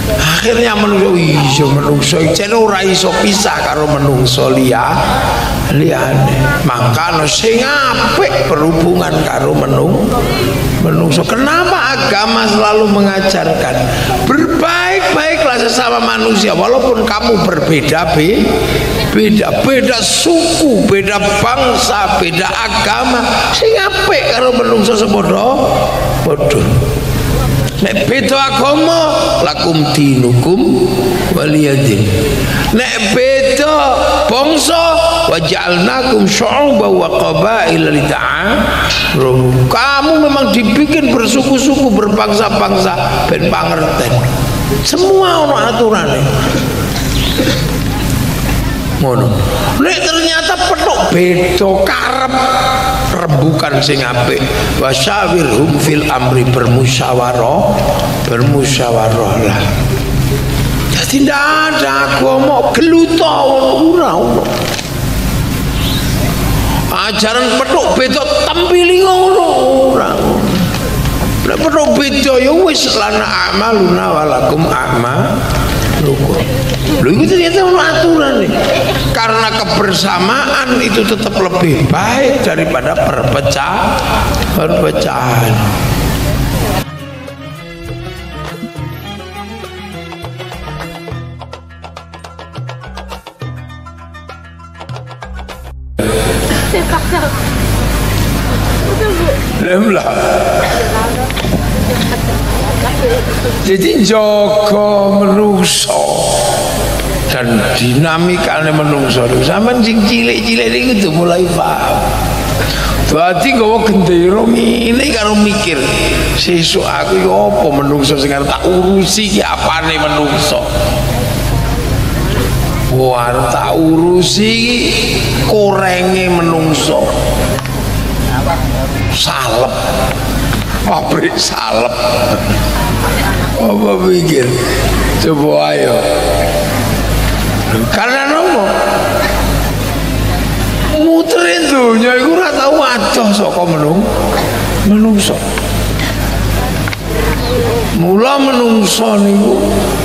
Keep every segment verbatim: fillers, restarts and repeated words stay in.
Akhirnya menungso iso menungso jen ora iso pisah karo menungso liya liyane. Maka sing apik berhubungan karo menung menungso. Kenapa agama selalu mengajarkan berbaik-baiklah sesama manusia walaupun kamu berbeda be, beda beda suku, beda bangsa, beda agama. Sing apik karo menungso sepodo padha. Nek beda agama lakum dinukum waliyadin. Nek beda bangsa waja'alnakum syu'uban wa qabaila lita'arafu. Kamu memang dibikin bersuku-suku, berbangsa-bangsa ben pangerten. Semua ono aturane. Ngono. Nek ternyata petuk beda karep rembukan sing apik. Wasyawirhum fil amri bermusyawarah, bermusyawarah lah. Jadi ndak ada agama geluto ora ono. Ajaran petuk beda tampili ngono ora. Nek petuk beda ya wis lana amaluna walakum a'malukum. Lho itu ternyata ono aturan nih. Karena kebersamaan itu tetap lebih baik daripada perpecah perpecahan. Lemlah. Jadi jaga menungso dan dinamikane menungso niku sampean sing cilik-cilik niku tuh mulai paham. Dadi nggawa gendera ngene karo mikir sesuk aku iki apa menungso sing arep tak urusi iki apane menungso. Wah, arep tak urusi korenge menungso. Salep. Pabrik salep. Apa pikir? Coba ayo. Karena nopo muterin dunya iku ora tau adoh saka menung menungso. Mula menungso niku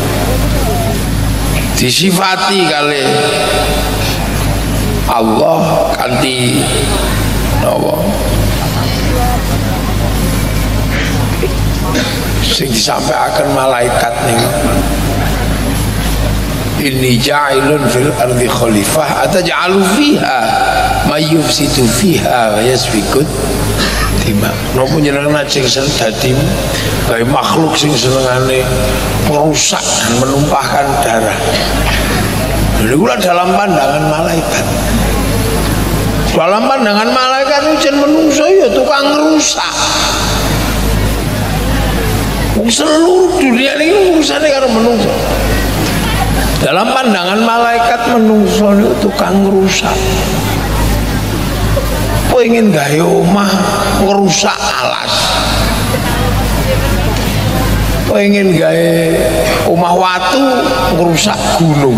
disifati kali Allah kanthi napa sing disampaikan malaikat niku. Inni ja'ilun fil ardi khalifah ataj'alu fiha may yufsidu fiha wa yasfikut dima. Napa jenengan sing dadi gawe makhluk sing senengane merusak dan menumpahkan darah. Niku dalam pandangan malaikat. Dalam pandangan malaikat ujian menungso ya tukang rusak. Seluruh dunia ini urusannya karo menungso. Dalam pandangan malaikat menungso itu tukang rusak. Pengen gawe omah ngerusak alas. Pengen gawe omah watu ngerusak gunung.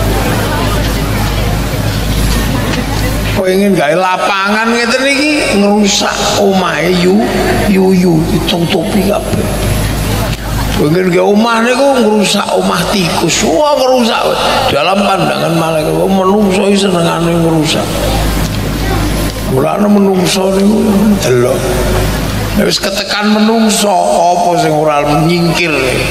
Pengen gawe lapangan ngeten iki ngerusak omahe yu yuyu ditutupi kabeh. Pengen ke omah niku ngerusak omah tikus, wah ngerusak. Dalam pandangan malaikat menungso senengane ngerusak. Mulane menungso niku delok. Nek wis ketekan menungso apa sing ora nyingkir.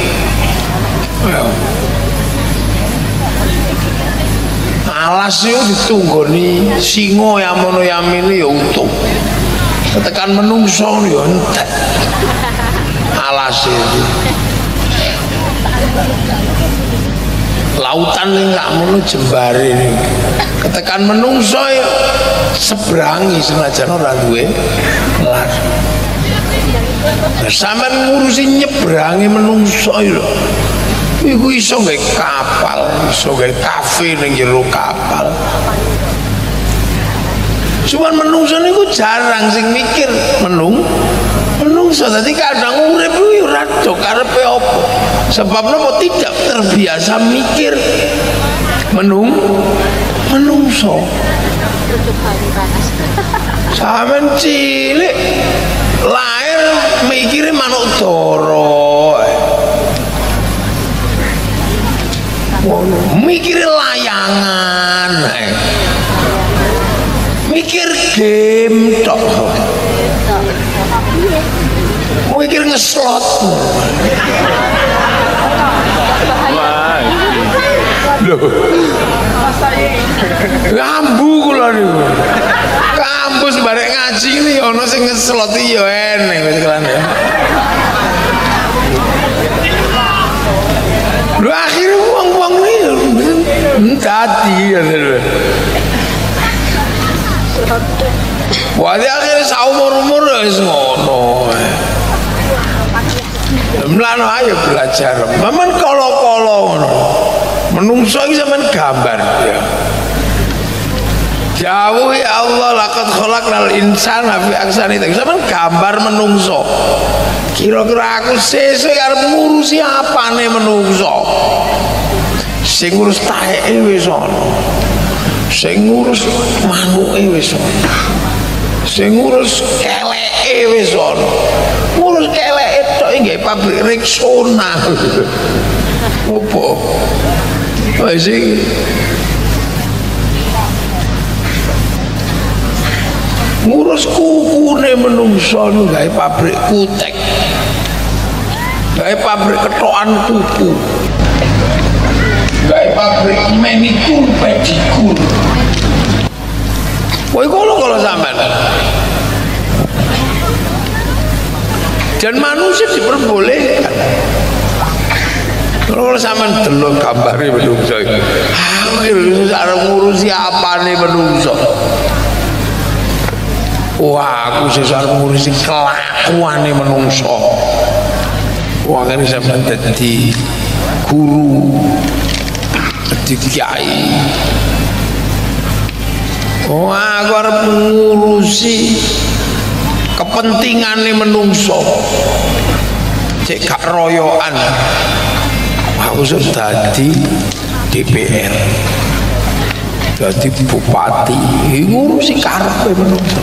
Alas yo ditunggoni singo yamono yamine ya utuh. Ketekan menungso yo entek. Alas itu. Lautan ini gak mau jembare ini. Ketekan menungso ya seberangi senajan ora duwe lar. Sampeyan ngurusi nyebrangi menungso lho. Iku iso gawe kapal, iso gawe kafe ning jero kapal. Cuman menungso niku jarang sing mikir menung menungso. Dadi kadang urip kuwi ora do karepe apa. Sebab napa tidak terbiasa mikir menung menungso. Sampeyan cilik lahir mikire manuk dara. mikir layangan, mikir game tok, mikir ngeslot. Loh, ngambu kula niku. Kampus barek ngaji ini ono sing ngeslot iki ya eneng wis kelan ya. Lho akhirnya wong-wong ini dadi ya. Wah, akhirnya saumur-umur wis ngono. Mlano ayo belajar. Maman kala-kala ngono. Menungso iki sampean gambar ya. Jauhi Allah laqad khalaqnal insana fi ahsani taqwim. Sampeyan gambar menungso. Kira-kira aku sesuk arep ngurusi apane menungso? Sing ngurus taeke wis ana. Sing ngurus manuke wis ana. Sing ngurus keleke wis ana. Ngurus keleke tok nggih pabrik Rexona. Opo? Wis iki ngurus kukune menungso nu gawe pabrik kutek, gawe pabrik ketokan kuku, gawe pabrik manicure pedicure. Woi kalau kalau sampean dan manusia diperbolehkan. Kalau sampean delok gambare menungso iki, ah arep ngurusi apane menungso? Wah, aku sesar ngurusi kelakuane menungso. Wah, kan sampean dadi guru, dadi kiai. Wah, aku arep ngurusi kepentingane menungso. Cek gak royokan. Aku sudah dadi D P R. Dadi bupati, ngurusi karepe menungso.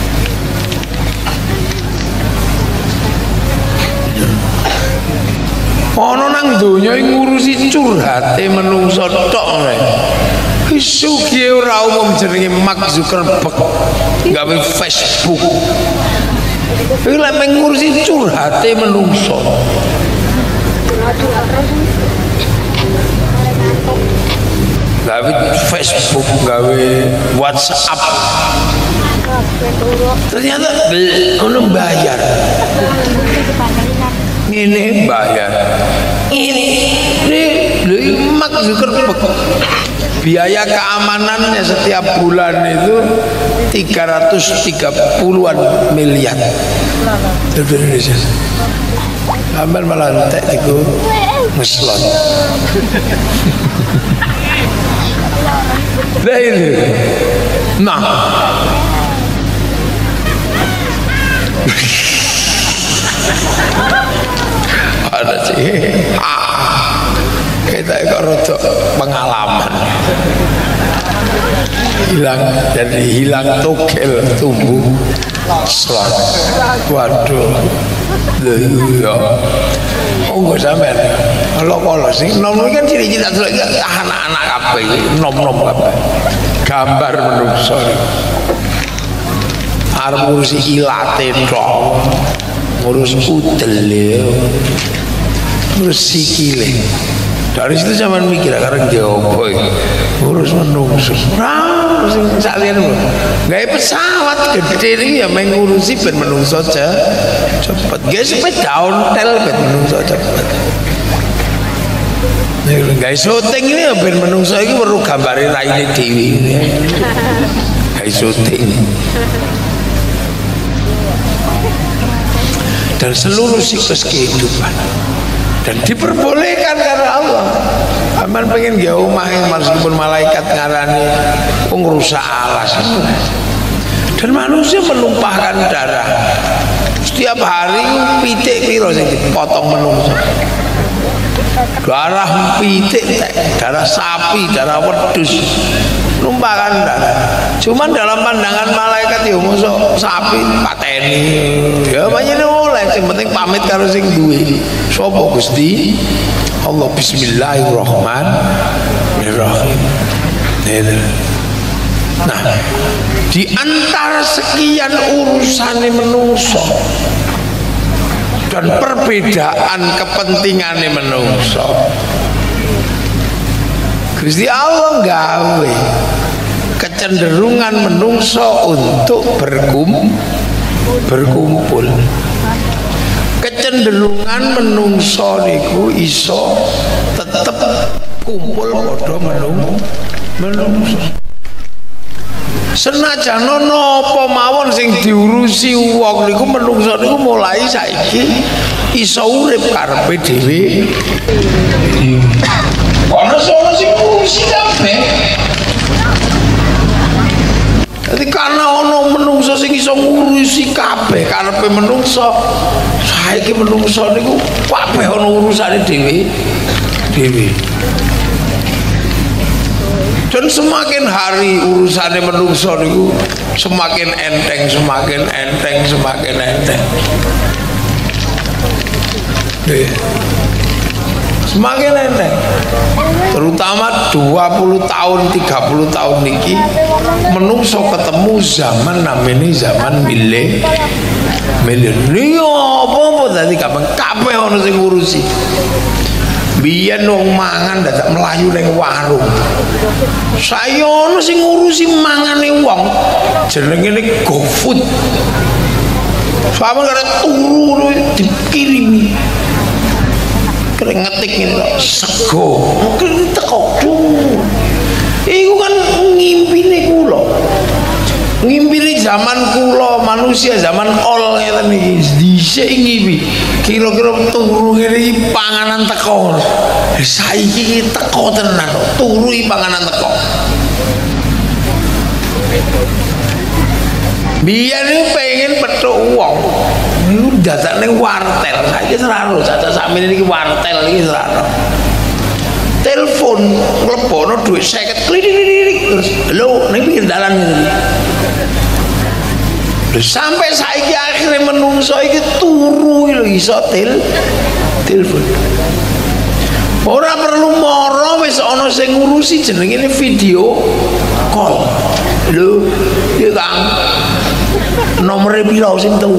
Ono nang donya ngurusi curhate menungso tok rek. Sugih ora umum jenenge Mark Zuckerberg gawe Facebook. Iki lek ngurusi curhate menungso. Gawe Facebook, gawe WhatsApp. Ternyata ono bayar. Ini bayar, ini ini Mark Zuckerberg biaya keamanannya setiap bulan itu tiga ratus tiga puluhan miliar dari Indonesia. Ambil malah entek itu ngeslot. Nah ini, nah. Ada sih, ah, kita kok rotok pengalaman, hilang jadi hilang togel tumbuh slot. Waduh, ya, oh nggak sampean, kalau kalau sih nom kan ciri-ciri anak-anak apa ini, nom-nom apa, gambar menungso, harus ngurusi ilate dong. Ngurus udel ya, ngurus sikile. Dari situ zaman mikir sekarang jawab, ngurus menungso. Nah, sekalian gaya pesawat gede ini ya mengurusi ben menungso cepet. Gaya sepeda ontel ben menungso cepet. Gaya syuting ini ya ben menungso ini perlu gambarin raine dewi. Gaya syuting. Dan seluruh siklus kehidupan dan diperbolehkan karena Allah. Aman pengen gak omah meskipun malaikat ngarani pengrusak alas. Dan manusia menumpahkan darah setiap hari. Pitik piro sing dipotong menungso, darah pitik, darah sapi, darah wedhus, numpahkan darah. Cuman dalam pandangan malaikat ya mosok sapi pateni ya banyak oleh, yang penting pamit karo sing duwe. Sopo Gusti? Allah bismillahirrahmanirrahim. Nah, di antara sekian urusan menungso dan perbedaan kepentingan menungso, Gusti Allah gawe kecenderungan menungso untuk berkum, berkumpul. Kecenderungan menungso niku iso tetep kumpul padha menung menungso. Senajan napa mawon sing diurusi wong niku menungso niku mulai saiki iso urip karepe dhewe. Ana sono sing ngurusi kabeh. Jadi karena ono menungso sing iso ngurusi kabeh karepe menungso, saiki menungso niku kabeh ono urusane dhewe dhewe. Dan semakin hari urusannya menungso niku semakin enteng, semakin enteng, semakin enteng. Semakin enteng. Terutama dua puluh tahun, tiga puluh tahun niki menungso ketemu zaman namanya zaman milih milenium apa-apa tadi kapan kabeh ono sing ngurusi. Biyen wong mangan dadak melayu ning warung. Saya ono sing ngurusi mangane wong. Jenenge ne GoFood. Sama kare turu dikirimi. Kare ngetik ngene sego. Mungkin teko tuh. Iku kan ngimpine kula. Ngimpine zaman kula manusia zaman ol ngeten iki dhisik ngimpi kira-kira turu ngene iki panganan teko. Saiki teko tenan turu iki panganan teko. Biyen pengen petuk wong niku dadak ning wartel. Saiki seraro caca sakmene iki wartel iki seraro. Telepon nglebono dhuwit seket klidik terus lho ning pinggir dalan ngene. Sampai saiki akhirnya menungso iki turu lho iso tel telepon. Ora perlu moro wis ana sing ngurusi jenenge video call. Lho, ya Kang. Nomere piro sing tuh?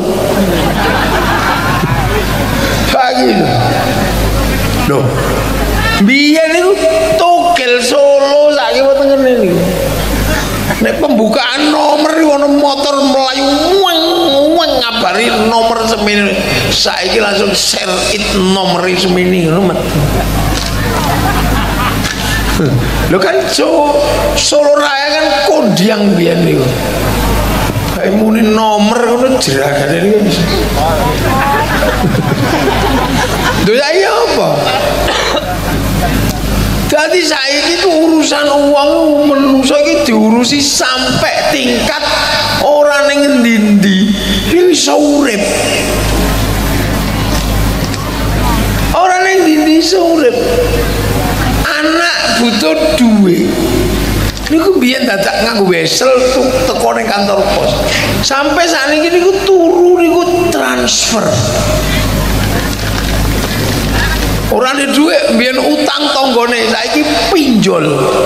Pagi lho. Lho. Biyen niku togel Solo saiki wonten ngene niku. Nek pembukaan nomor ono motor melayu weng weng ngabari nomor semene. Saiki langsung share it nomor semene ngono met. Lho kan so, Solo Raya kan kondiang biyen niku. Kayak muni nomor ngono jeragane niku bisa. Lho ya apa? Jadi saiki itu urusan uang menungso iki diurusi sampai tingkat orang yang ngendi-endi iki iso urip. Orang yang ngendi iso urip. Anak butuh duit. Niku biyen dadak nganggo wesel teko ning kantor pos. Sampai sakniki niku turu niku transfer. Orang ada duit, biar utang tonggone, saiki pinjol.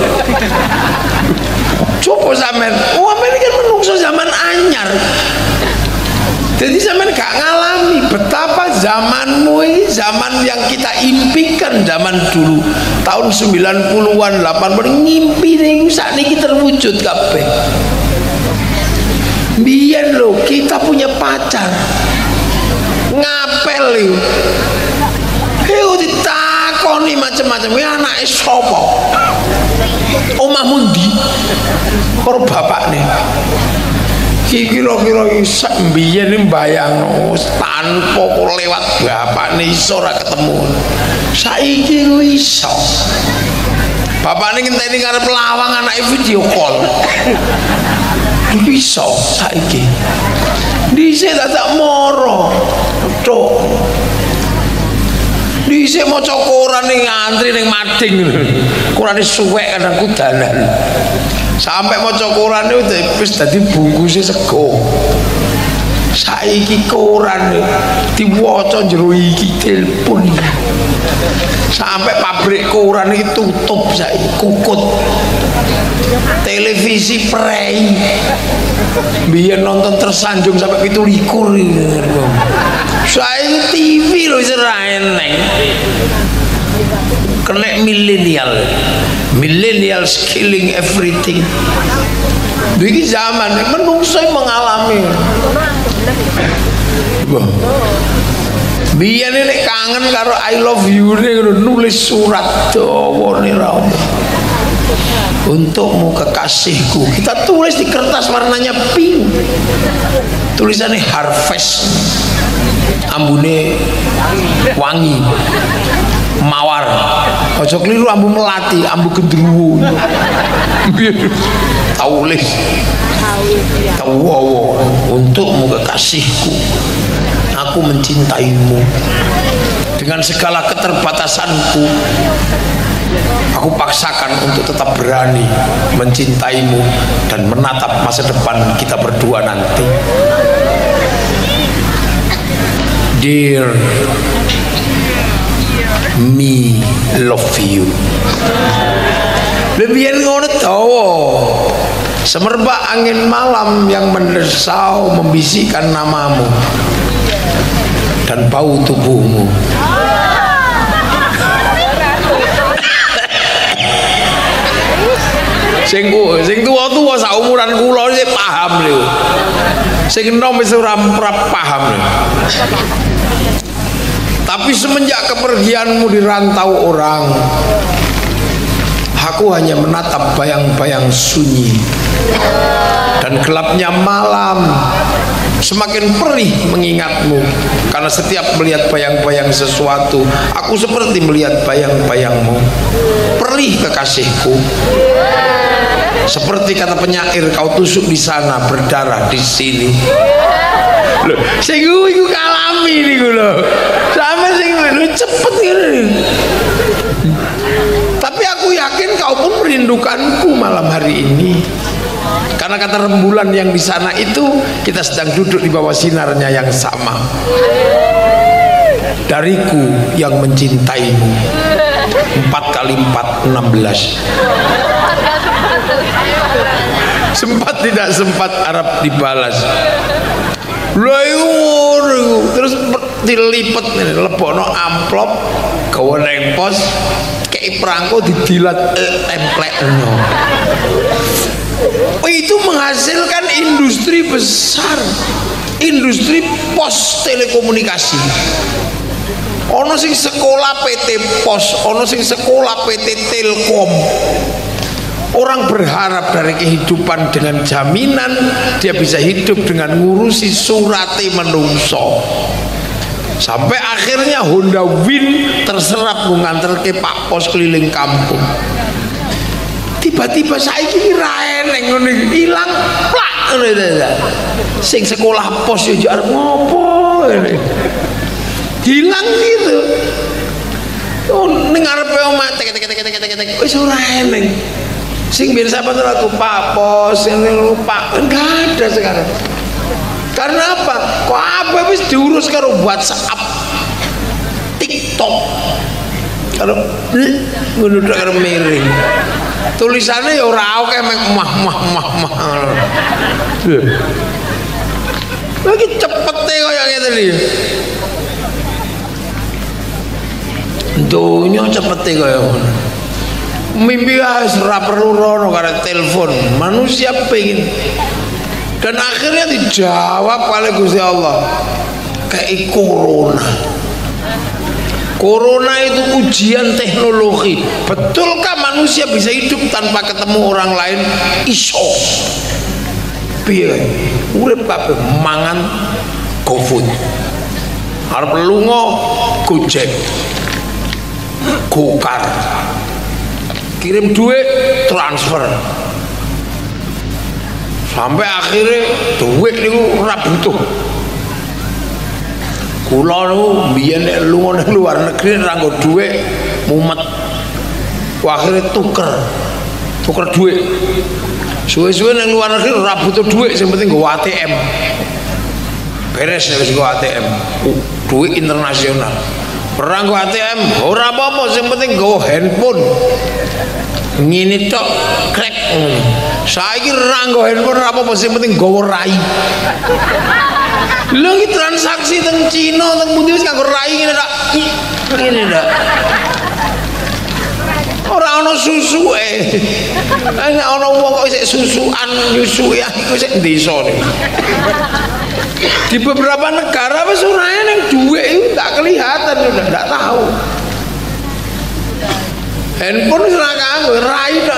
Coba sampean, oh ini kan menungso zaman anyar. Jadi sampean gak ngalami betapa zamanmu ini zaman yang kita impikan zaman dulu tahun sembilan puluhan, delapan puluhan ngimpi nih saat ini terwujud kabeh. Biar lo kita punya pacar ngapel yuk. Heu ditakoni macam-macam, ya anake sapa? Omahmu ndi? Karo bapakne. Ki kira-kira iso mbiyen mbayangno tanpa lewat bapakne iso ora ketemu. Saiki ku iso. Bapakne ngenteni karep lawang anake video call. Iso saiki. Dhisik dadak moro. Tok. Dhisik maca koran ning ngantri ning mading korane suwek kadang kudanan sampai maca koran wis dadi bungkuse sego. Saiki koran diwaca jero iki telepon. Sampai pabrik koran itu tutup saiki, kukut. Televisi prei. Biar nonton tersanjung sampai pitu likur. Saya T V loh seraheneng. Kena milenial. Millennials killing everything. Iki zaman menungso mengalami. Biar ini kangen karo I love you nih nulis surat dawa nih ramu. Untukmu kekasihku, kita tulis di kertas warnanya pink. Tulisannya harvest, ambune wangi, mawar. Ojo keliru ambu melati, ambu gendruwo. Tulis, tawo untukmu kekasihku. Aku mencintaimu dengan segala keterbatasanku. Aku paksakan untuk tetap berani mencintaimu dan menatap masa depan kita berdua nanti. Dear me, love you. Lebihan ngono tahu. Semerbak angin malam yang mendesau membisikkan namamu dan bau tubuhmu. Sing sing tuwa-tuwa saumuran kula iki paham lho. Sing enom wis ora paham lho. Tapi semenjak kepergianmu di rantau orang, aku hanya menatap bayang-bayang sunyi dan gelapnya malam. Semakin perih mengingatmu, karena setiap melihat bayang-bayang sesuatu, aku seperti melihat bayang-bayangmu. Perih kekasihku, seperti kata penyair, kau tusuk di sana, berdarah di sini. Loh, sing iku kalami niku lho. Sama sing lho cepet ngene. Tapi aku yakin kau pun merindukanku malam hari ini. Karena kata rembulan yang di sana itu, kita sedang duduk di bawah sinarnya yang sama. Dariku yang mencintaimu. Empat kali empat enam belas. Sempat tidak sempat Arab dibalas. Loh, terus dilipet nih, lebokno amplop, gawe nang pos, kei perangko didilat eh, templekno. Oh, itu menghasilkan industri besar, industri pos telekomunikasi. Ono sing sekolah P T Pos, ono sing sekolah P T Telkom. Orang berharap dari kehidupan dengan jaminan dia bisa hidup dengan ngurusi surati menungso. Sampai akhirnya Honda Win terserap nganter ke Pak Pos keliling kampung. Tiba-tiba saiki ra eneng ngene ilang plak ngene. Sing sekolah pos yo arep ngopo ngene. Hilang gitu. Oh ning arepe omah tek tek tek tek tek wis ora eneng. Sing biasa apa tuh aku Pak Pos yang lupa enggak ada sekarang. Karena apa? Kok apa wis diurus karo WhatsApp, TikTok. Karo ngono tok karo miring. Tulisannya ya ora oke mek mah mah mah mah. Lagi cepete kaya ngene iki. Donya cepete kaya ngono. Mimpi wis ora perlu rono karo telepon. Manusia pengen. Dan akhirnya dijawab oleh Gusti Allah. Kayak corona. Corona itu ujian teknologi. Betulkah manusia bisa hidup tanpa ketemu orang lain? Iso. Piye? Urip kabeh mangan GoFood. Arep lunga Gojek. Gokar. Kirim duit transfer. Sampai akhirnya duit niku ora butuh. Kula niku biyen nek lunga nang luar negeri ora nggo dhuwit mumet. Wah akhirnya tuker. Tuker dhuwit. Suwe-suwe nang luar negeri ora butuh dhuwit, sing penting nggo A T M. Beres nek wis nggo A T M. Dhuwit internasional. Perang go A T M ora apa-apa, sing penting go handphone. Ngene tok krek. Saiki ora nggo handphone ora apa-apa, sing penting gowo rai. Lho iki transaksi teng Cina teng pundi wis nganggo rai ngene tok. Ngene tok. Ora ana susuke. Nek ana wong kok isih susukan nyusui iku sik desa niku. Di beberapa negara wis ora ning dhuwit iku tak kelihatan udah ndak tahu. Handphone ora kanggo rai tok.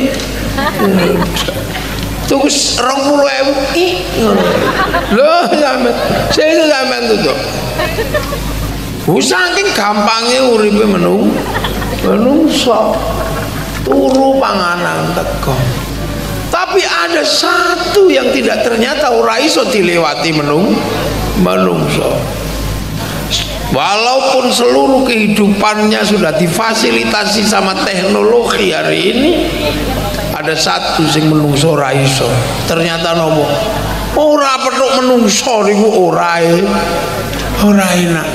Tuku dua puluh ribu ih. Lho sampean, sing sampean tutuk. Wis saking gampange uripe menung. Menungso turu panganan teko. Tapi ada satu yang tidak ternyata ora iso dilewati menung menungso. Walaupun seluruh kehidupannya sudah difasilitasi sama teknologi hari ini, ada satu sing menungso ora iso. Ternyata nopo? Ora petuk menungso niku ora ora enak.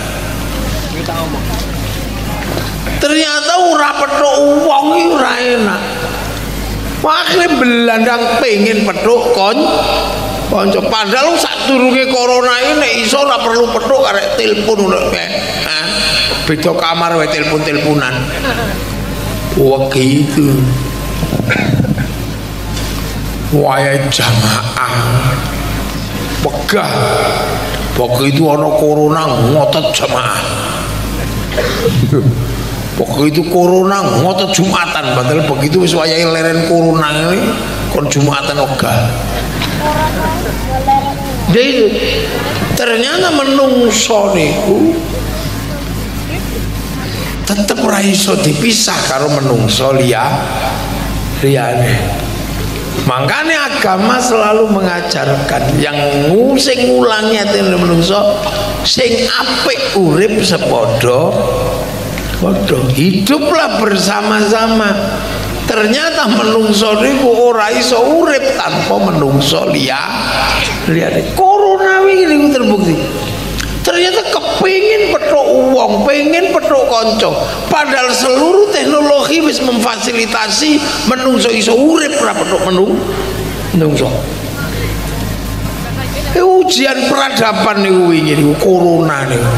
Ternyata ora petuk wong iki ora enak. Akhirnya belandang pengen petuk kon konco. Padahal sadurunge corona ini nek iso ora perlu petuk karek telepon ngono kae. Hah? Beda kamar wae telepon-teleponan. Wah gitu. Wae jamaah. Pegah. Begitu ana corona ngotot jamaah. Pokoknya itu corona ngotot Jumatan, padahal begitu wis wayahe leren corona ini kon Jumatan ogah. Jadi ternyata menungso niku tetep ora iso dipisah karo menungso liya liyane. Makanya agama selalu mengajarkan yang sing ngulangi atine menungso sing apik urip sepadha. Waduh, hiduplah bersama-sama. Ternyata menungso niku ora iso urip tanpa menungso liya liyane. Corona wingi niku terbukti. Ternyata kepingin petuk uang, pengen petuk konco. Padahal seluruh teknologi wis memfasilitasi menungso iso urip ora petuk menung menungso. E ujian peradaban niku wingi niku corona niku.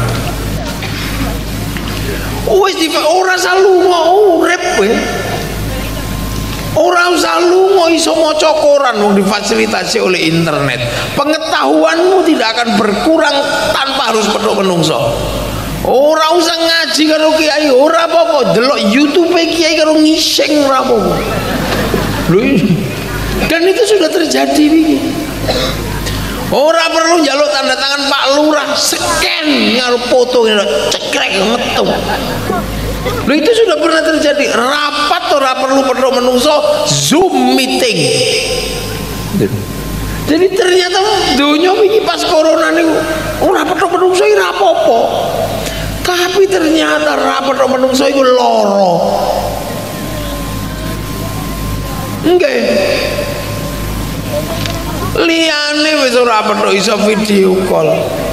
Wis di ora salungo urip kowe. Ora usah lunga iso maca koran wong difasilitasi oleh internet. Pengetahuanmu tidak akan berkurang tanpa harus petuk menungso. Ora usah ngaji karo kiai, ora apa-apa, delok YouTube kiai karo ngising ora apa-apa. Dan itu sudah terjadi iki. Ora perlu njaluk tanda tangan Pak Lurah, scan karo foto cekrek metu. Loh itu sudah pernah terjadi. Rapat ora perlu petuk menungso, Zoom meeting. Jadi ternyata dunia ini pas corona niku ora petuk menungso ora apa-apa. Tapi ternyata ora petuk menungso iku lara. Nggih. Liyane wis ora petuk iso video call.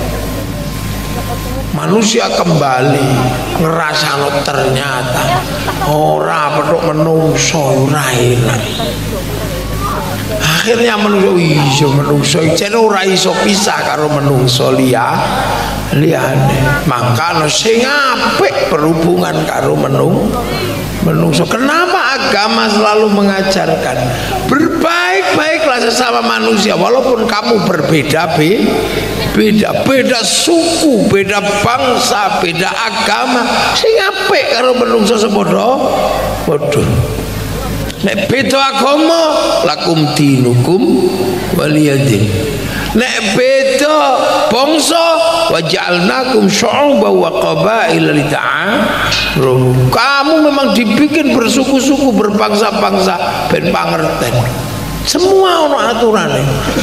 Manusia kembali ngerasano ternyata ora petuk menungso ora enak. Akhirnya menungso iso menungso jen ora iso pisah karo menungso liya liyane. Mangkane sing apik berhubungan karo menung menungso. Kenapa agama selalu mengajarkan berbaik-baiklah sesama manusia walaupun kamu berbeda be, beda beda suku, beda bangsa, beda agama, sing apik karo menungso sepadha padha. Nek beda agama lakum dinukum waliyadin. Nek beda bangsa waja'alnakum syu'uban wa qabaila lita'arafu. Kamu memang dibikin bersuku-suku, berbangsa-bangsa ben pangerten. Semua ono aturane.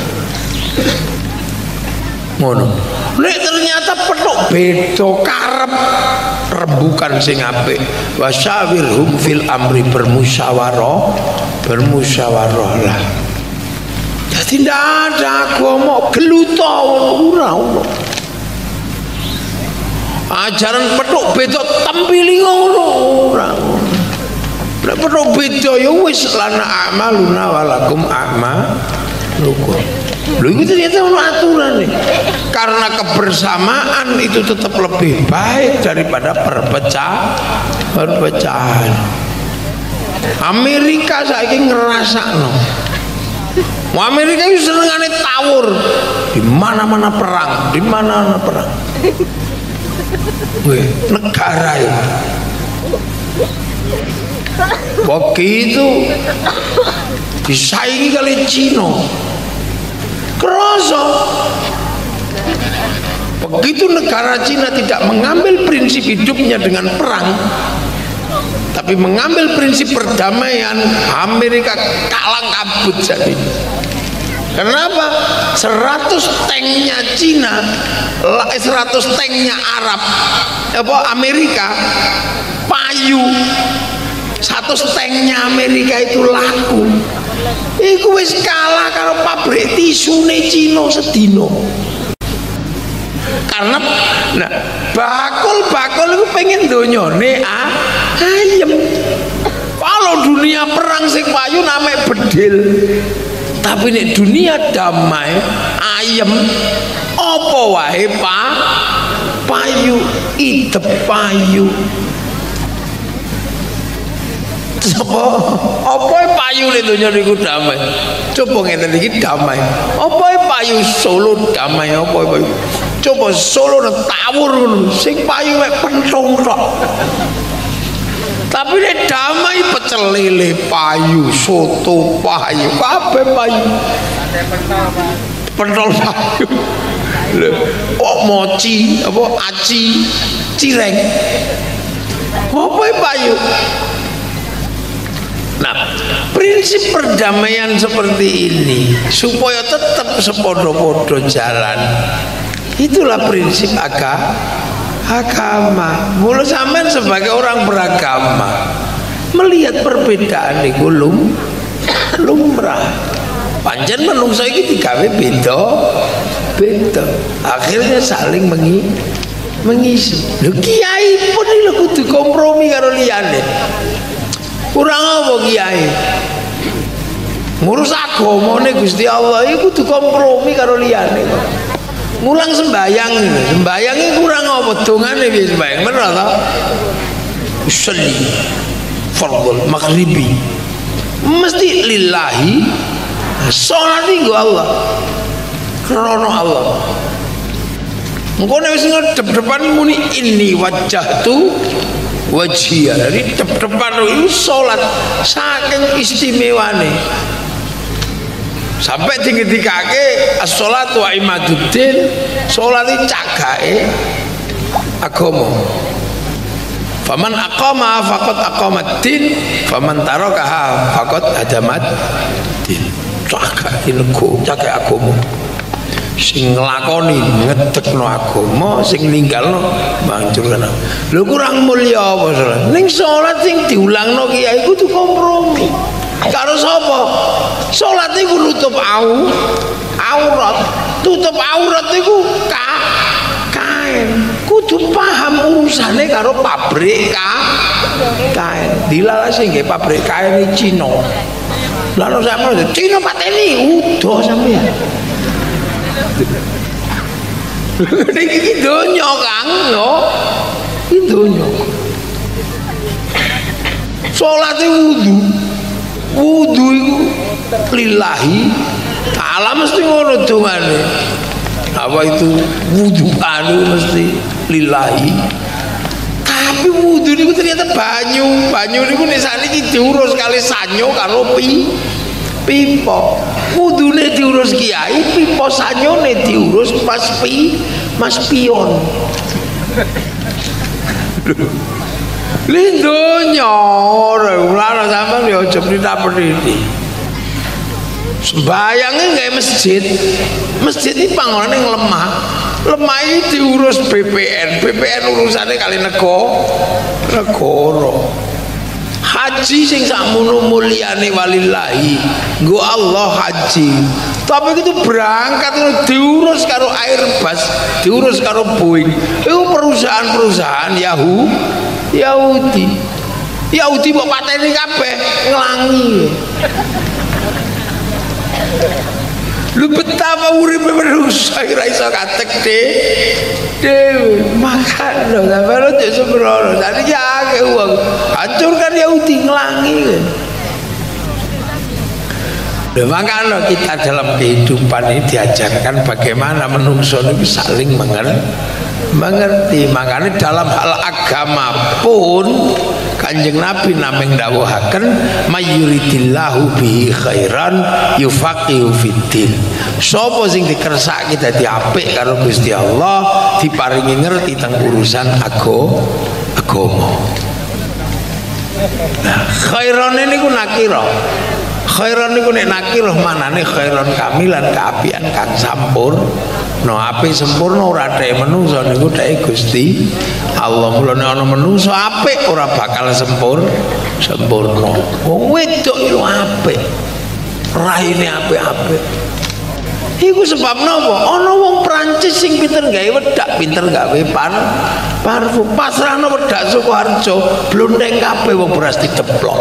Ngono. Nek ternyata petuk beda karep rembukan sing apik. Wasyawirhum fil amri bermusyawarah, bermusyawarah lah. Jadi tidak ada agama geluto ora ono. Ajaran petuk beda tampili ngono ora. Nek petuk beda ya wis lana amaluna walakum amalukum. Lho itu ternyata ono aturan nih. Karena kebersamaan itu tetap lebih baik daripada perpecah perpecahan. Amerika saiki ngerasakno. Mau Amerika itu senengane tawur. Di mana-mana perang, di mana-mana perang. Weh, negara itu. Begitu disaingi kali Cina. Kerasa. Begitu negara Cina tidak mengambil prinsip hidupnya dengan perang, tapi mengambil prinsip perdamaian, Amerika kalang kabut jadi. Kenapa? seratus tanknya Cina, seratus tanknya Arab, apa Amerika, payu. seratus tanknya Amerika itu laku. Iku wis kalah karo pabrik tisune Cina sedino. Karena nah, bakul-bakul itu pengen donyone ah, ayem. Kalau dunia perang sing payu namanya bedil. Tapi nek dunia damai ayem apa wae pa payu idep payu. Apa apa payu nek donya niku damai. Coba ngeten iki damai. Apa payu Solo damai apa payu. Coba Solo tawur ngono sing payu mek penthung tok. Tapi nek damai pecel lele payu, soto payu, kabeh payu. Pentol payu. Lho, kok mochi, apa aci, cireng. Apa payu? Nah, prinsip perdamaian seperti ini supaya tetap sepodo-podo jalan. Itulah prinsip agama. Agama. Mula sampean sebagai orang beragama melihat perbedaan iku lum lumrah. Pancen menungso iki digawe beda beda. Akhirnya saling mengi mengisi. Lho kiai pun lho kudu kompromi karo liyane. Kurang apa kiai? Ngurus agamane Gusti Allah iku kudu kompromi karo liyane kok. Mulang sembayang, sembayang ini kurang apa? Dongane piye sembayang? Bener ta? Usolli fardhu maghribi. Mesti lillahi. Salat iki Allah. Krana Allah. Engko nek wis ngedep-depan muni inni wajjahtu wajhiya. Jadi dep-depan itu salat saking istimewane. Sampai dingendikake as-sholatu wa imaduddin, salat iki cagake agama. Faman aqama faqad aqamaddin, faman tarakaha faqad hadamaddin. Cagake nego, cagake agama. Sing nglakoni ngedekno agama, sing ninggalno mancurkan. Lho kurang mulya apa salat? Ning salat sing diulangno kiai kudu kompromi. Karo sapa? Salat iku nutup au, aurat. Tutup aurat iku ka kain. Kudu paham urusane karo pabrik ka kain. Dilalase nggih pabrik kain iki Cina. Lah nek sampe Cina pateni udah sampean. Iki donya Kang yo. Iki donya. Salat wudu. Wudu itu lillahi ta'ala mesti ngono dongane. Apa itu wudu anu mesti lillahi. Tapi wudu niku ternyata banyu. Banyu niku nek sakniki diurus kali sanyo karo pi pipa. Wudune diurus kiai, pipa sanyone diurus Mas pi Mas pion. Lindonya orang ular sampai dia ucap di dapur ini. Sembayangnya nggak masjid, masjid ini panggolan yang lemah, lemah ini diurus B P N, B P N urusannya kali nego, negoro. Haji sing sakmono mulyane walillahi, nggo Allah haji, Tapi itu berangkat diurus karo Airbus, diurus karo Boeing. Itu perusahaan-perusahaan Yahudi. Yahudi. Yahudi mbok pateni kabeh nglangi. Lu betapa uripe manusa ora iso katek dhewe. Makan lho, sampe lu cek sembrono. Dadi ki akeh wong hancurkan Yahudi nglangi. Makanya kita dalam kehidupan ini diajarkan bagaimana menungso itu saling mengerti. Makanya dalam hal agama pun Kanjeng Nabi nameng dawuhaken mayuridillahu bihi khairan yufaqihu fiddin. Sapa sing dikersake dadi apik karo Gusti Allah diparingi ngerti tentang urusan agama. Nah, khairan niku nakira. Khairan niku nek nakirah manane khairan kamilan keapian kang sampur. No apik sempurna ora dhek menungso niku dhek Gusti Allah. Mulane ana menungso apik ora bakal sempur sempurna. Wong wedok iku apik. Raine apik-apik. Iku sebab napa? Ana wong Prancis sing pinter gawe wedak, pinter gawe pan parfum. Pasrahno wedak Sukoharjo, blondeng kabeh wong beras diteplok.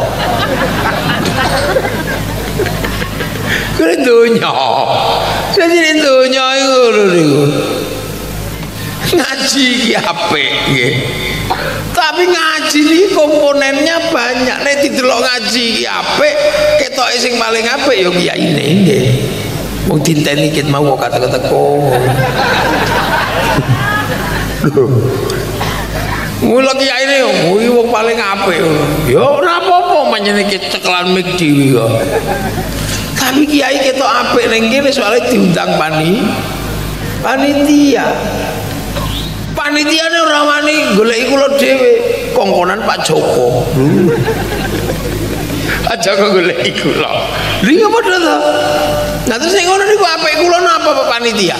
Kuwi donya. Jadi donya iku lho niku. Ngaji iki apik nggih. Tapi ngaji iki komponennya banyak. Nek didelok ngaji iki apik, ketoke sing paling apik ya kiyaine nggih. Wong dinteni kit mau kata-kata kok. Mula kiyaine kuwi wong paling apik. Ya ora apa-apa menyene ceklan mik dhewe kok. Tapi kiai ketok apik ning kene soalnya diundang pani panitia. Panitiane ora wani goleki kula dhewe, kongkonan Pak Joko. Aja kok goleki kula. Lha iki padha to. Nah terus ning ngono niku apik kula napa Pak panitia?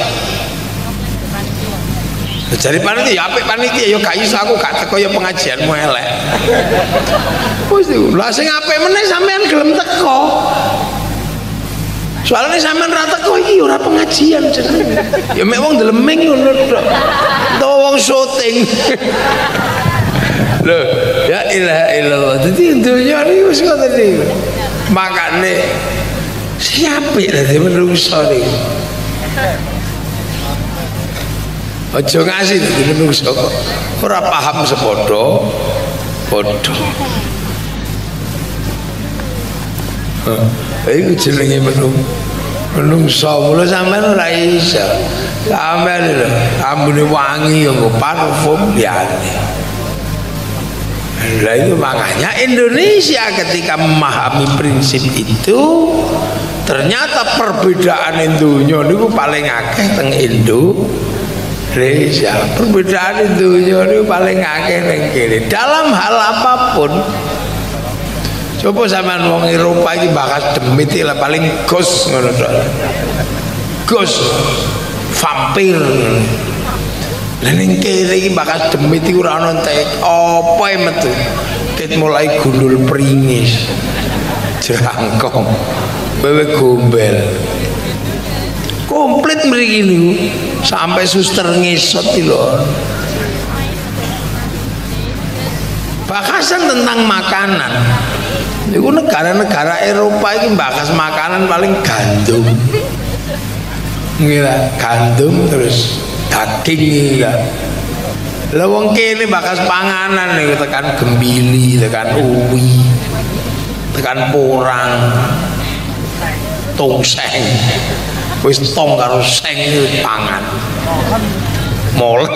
Jadi panitia apik panitia ya gak iso aku gak teko ya pengajianmu elek. Wis lha sing apik meneh sampean gelem teko. Soalnya sampean ra teko iki ora pengajian jenenge. Ya mek wong deleming ngono tok. Utawa wong syuting. Loh, ya ilaha illallah. Dadi dunya iki wis ngoten iki. Makane siapik dadi menungso iki. Aja ngasih dadi menungso kok. Ora paham sepodo podo. Iku jenenge menung menungso mulo sampean ora iso. Sampean lho, ambune wangi nggo parfum liyane. Lah itu makanya Indonesia ketika memahami prinsip itu ternyata perbedaan dunya niku paling akeh teng Indonesia. Perbedaan dunya niku paling akeh ning kene. Dalam hal apapun. Coba sampean wong Eropa iki bakas demit lah paling ghost ngono tok. Ghost vampir. Lah ning kene iki bakas demit iki ora ono entek apa e metu. Ket mulai gundul pringis. Jerangkong. Wewe gombel. Komplit mriki niku sampai suster ngesot iki lho. Bakasan tentang makanan. Itu negara-negara Eropa ini bakas makanan paling gandum, ngira gandum terus daging ngira. Lah wong kene bakas panganan nih tekan gembili, tekan uwi, tekan porang, tongseng, wis tong karo seng itu pangan, molen.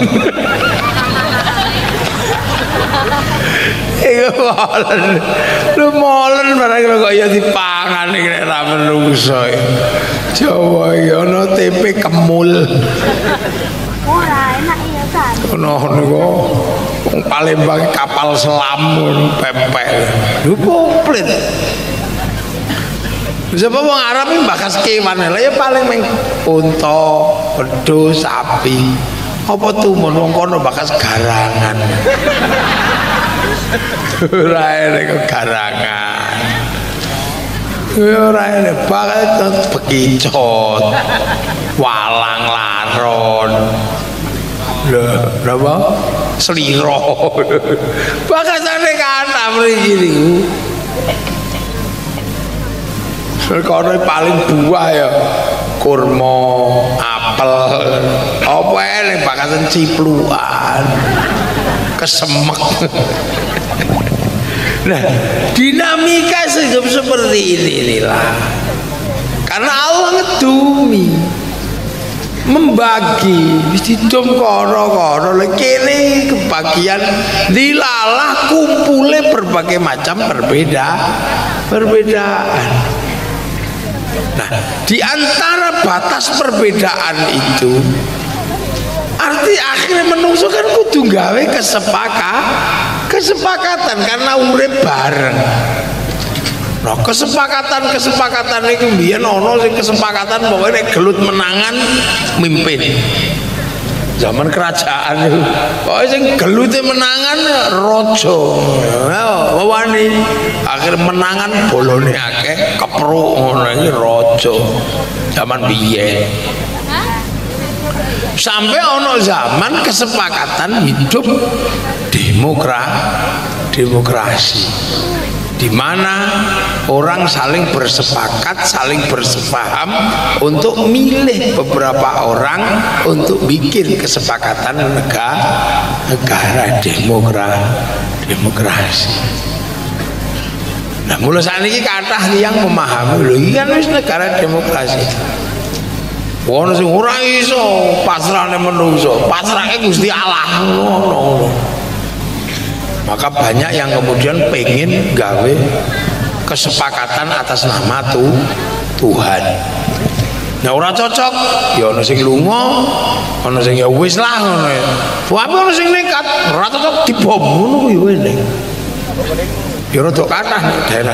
Iku molen. Lu molen barang kok ya dipangan iki nek ra menungso. Jawa iki ana tempe kemul. Ora enak ya kan. Ono niku wong Palembang kapal selam pempek. Lho komplit. Sebab wong Arab iki bakas kewan lha ya paling meng unta, wedhus, sapi. Apa tuh wong kono bakas garangan. Ora enek garangan. ora enak banget bekicot. Walang laron. Lho, napa? Sliro. Bakasane kathah mriki niku. Perkara paling buah ya kurma, apel, apa enek bakasan ciplukan, kesemek. Nah, dinamika hidup seperti ini inilah. Karena Allah ngedumi, membagi, didom koro-koro, kene kebagian dilalah kumpulnya berbagai macam berbeda, perbedaan. Nah, di antara batas perbedaan itu, arti akhirnya menungso kan kudu gawe kesepakat, kesepakatan karena urip bareng. Nah, kesepakatan kesepakatan itu biyen ono sing kesepakatan pokoknya gelut menangan mimpin. Zaman kerajaan itu, pokoknya sing gelute menangan raja. Nah, wani akhir menangan bolone akeh kepruk ngono iki raja. Zaman biyen. Sampai ono zaman kesepakatan hidup demokra demokrasi, di mana orang saling bersepakat, saling bersepaham untuk milih beberapa orang untuk bikin kesepakatan negara, negara demokra, demokrasi. Nah, mulai saat ini kathah yang memahami lho, iki kan wis negara demokrasi. Ono sing ora iso pasrahne menungso, pasrahke Gusti Allah ngono. Maka banyak yang kemudian pengen gawe kesepakatan atas nama tuh Tuhan. Nah, ora cocok, ya ono sing lunga, ono sing ya wis lah ngono ya. Wae ono sing nekat, ora cocok dibom ngono kuwi wene. Ya rada kathah daerah.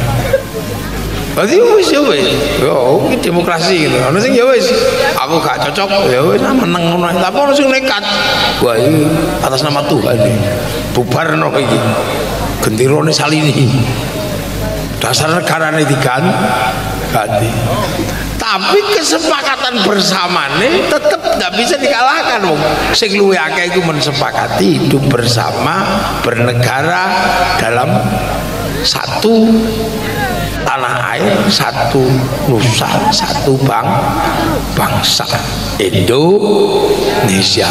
Berarti wis ya wis. Yo iki demokrasi gitu. Ono sing ya wis, aku gak cocok, ya wis meneng ngono. Tapi ono sing nekat. Wah, iki atas nama Tuhan iki. Bubarno iki. Gentirone Salini. Dasar negarane diganti. Tapi kesepakatan bersamane tetap nggak bisa dikalahkan. Sing luwih akeh iku mensepakati hidup bersama, bernegara dalam satu tanah air, satu nusa, satu bang bangsa Indonesia.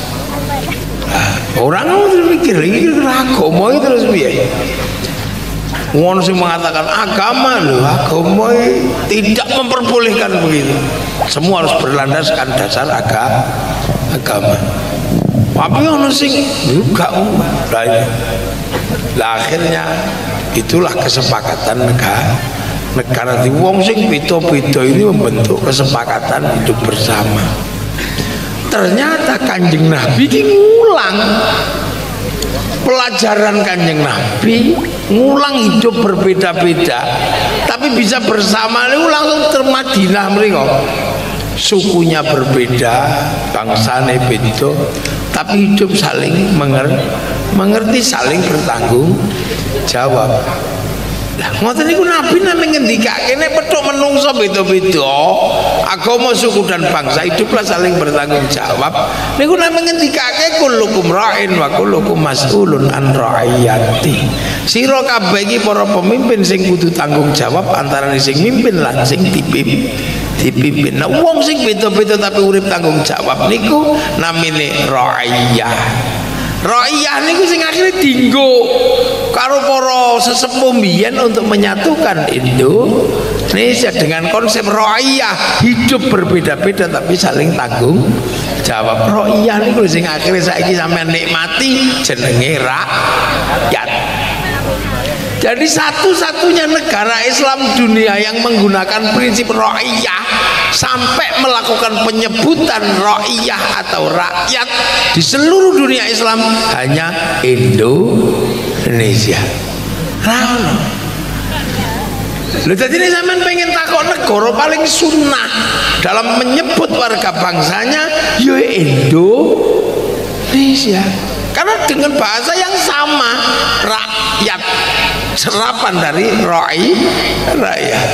Nah, orang terus mikir, mikir agama itu terus piye? Ngono sing mengatakan agama loh, agama tidak memperbolehkan begitu. Semua harus berlandaskan dasar agama. Agama. Tapi ono sing juga lah. Akhirnya itulah kesepakatan negara. Negara di wong sing beda-beda ini membentuk kesepakatan hidup bersama. Ternyata Kanjeng Nabi ki ngulang pelajaran Kanjeng Nabi, ngulang hidup berbeda-beda tapi bisa bersama. Lalu langsung ke Madinah mereka, sukunya berbeda, bangsane beda, tapi hidup saling mengerti, mengerti saling bertanggung jawab. Lah ngoten niku Nabi namung ngendikake nek petuk menungso beda-beda, agama, suku dan bangsa hiduplah saling bertanggung jawab. Niku namung ngendikake kullukum ra'in wa kullukum mas'ulun an ra'iyati. Sira kabeh iki para pemimpin sing kudu tanggung jawab antarané sing mimpin lan sing dipimpin. Dipimpin. Nah, wong sing beda-beda tapi urip tanggung jawab niku namine ra'iyah. Ra'iyah niku sing akhirnya dinggo karo para sesepuh mbiyen untuk menyatukan Indonesia dengan konsep ra'iyah, hidup berbeda-beda tapi saling tanggung jawab. Ra'iyah niku sing akhirnya saiki sampean nikmati jenenge rakyat. Jadi satu-satunya negara Islam dunia yang menggunakan prinsip ra'iyah sampai melakukan penyebutan ra'iyah atau rakyat di seluruh dunia Islam hanya Indonesia. Rano. Lha dadi nek sampean pengen takok negara paling sunnah dalam menyebut warga bangsanya ya Indonesia. Karena dengan bahasa yang sama, rakyat. serapan dari ra'i rakyat.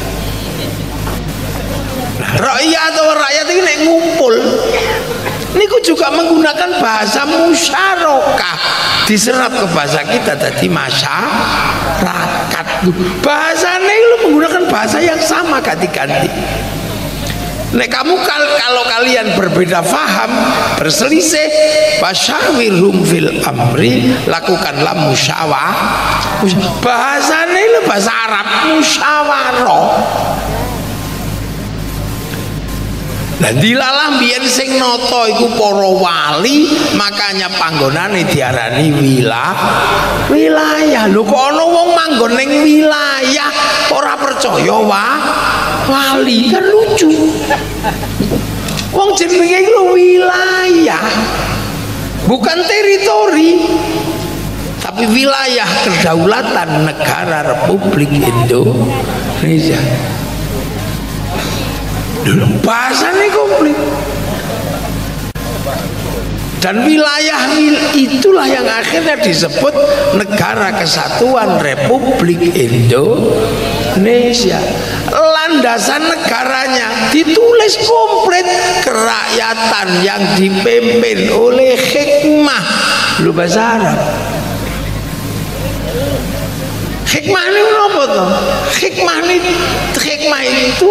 Nah, rakyat atau rakyat ini ngumpul niku juga menggunakan bahasa musyarakah, diserap ke bahasa kita tadi masyarakat. Bahasanya lu menggunakan bahasa yang sama ganti-ganti. Nek kamu kal kalau kalian berbeda faham, berselisih, fasyawirhum fil amri, lakukanlah musyawarah. Bahasanya itu bahasa Arab musyawarah. Lah dilalah biyen sing nata iku para wali, makanya panggonane diarani wilayah. Wilayah. Lho kok ana wong manggon ning wilayah ora percaya wah wali, kan lucu. Wong jenenge iku wilayah. Bukan teritori, tapi wilayah kedaulatan negara Republik Indonesia. Bahasanya komplit. Dan wilayah itulah yang akhirnya disebut Negara Kesatuan Republik Indonesia. Landasan negaranya ditulis komplit, kerakyatan yang dipimpin oleh hikmah. Lu bahasa Arab. Hikmah ini apa tuh? Hikmah ini, hikmah itu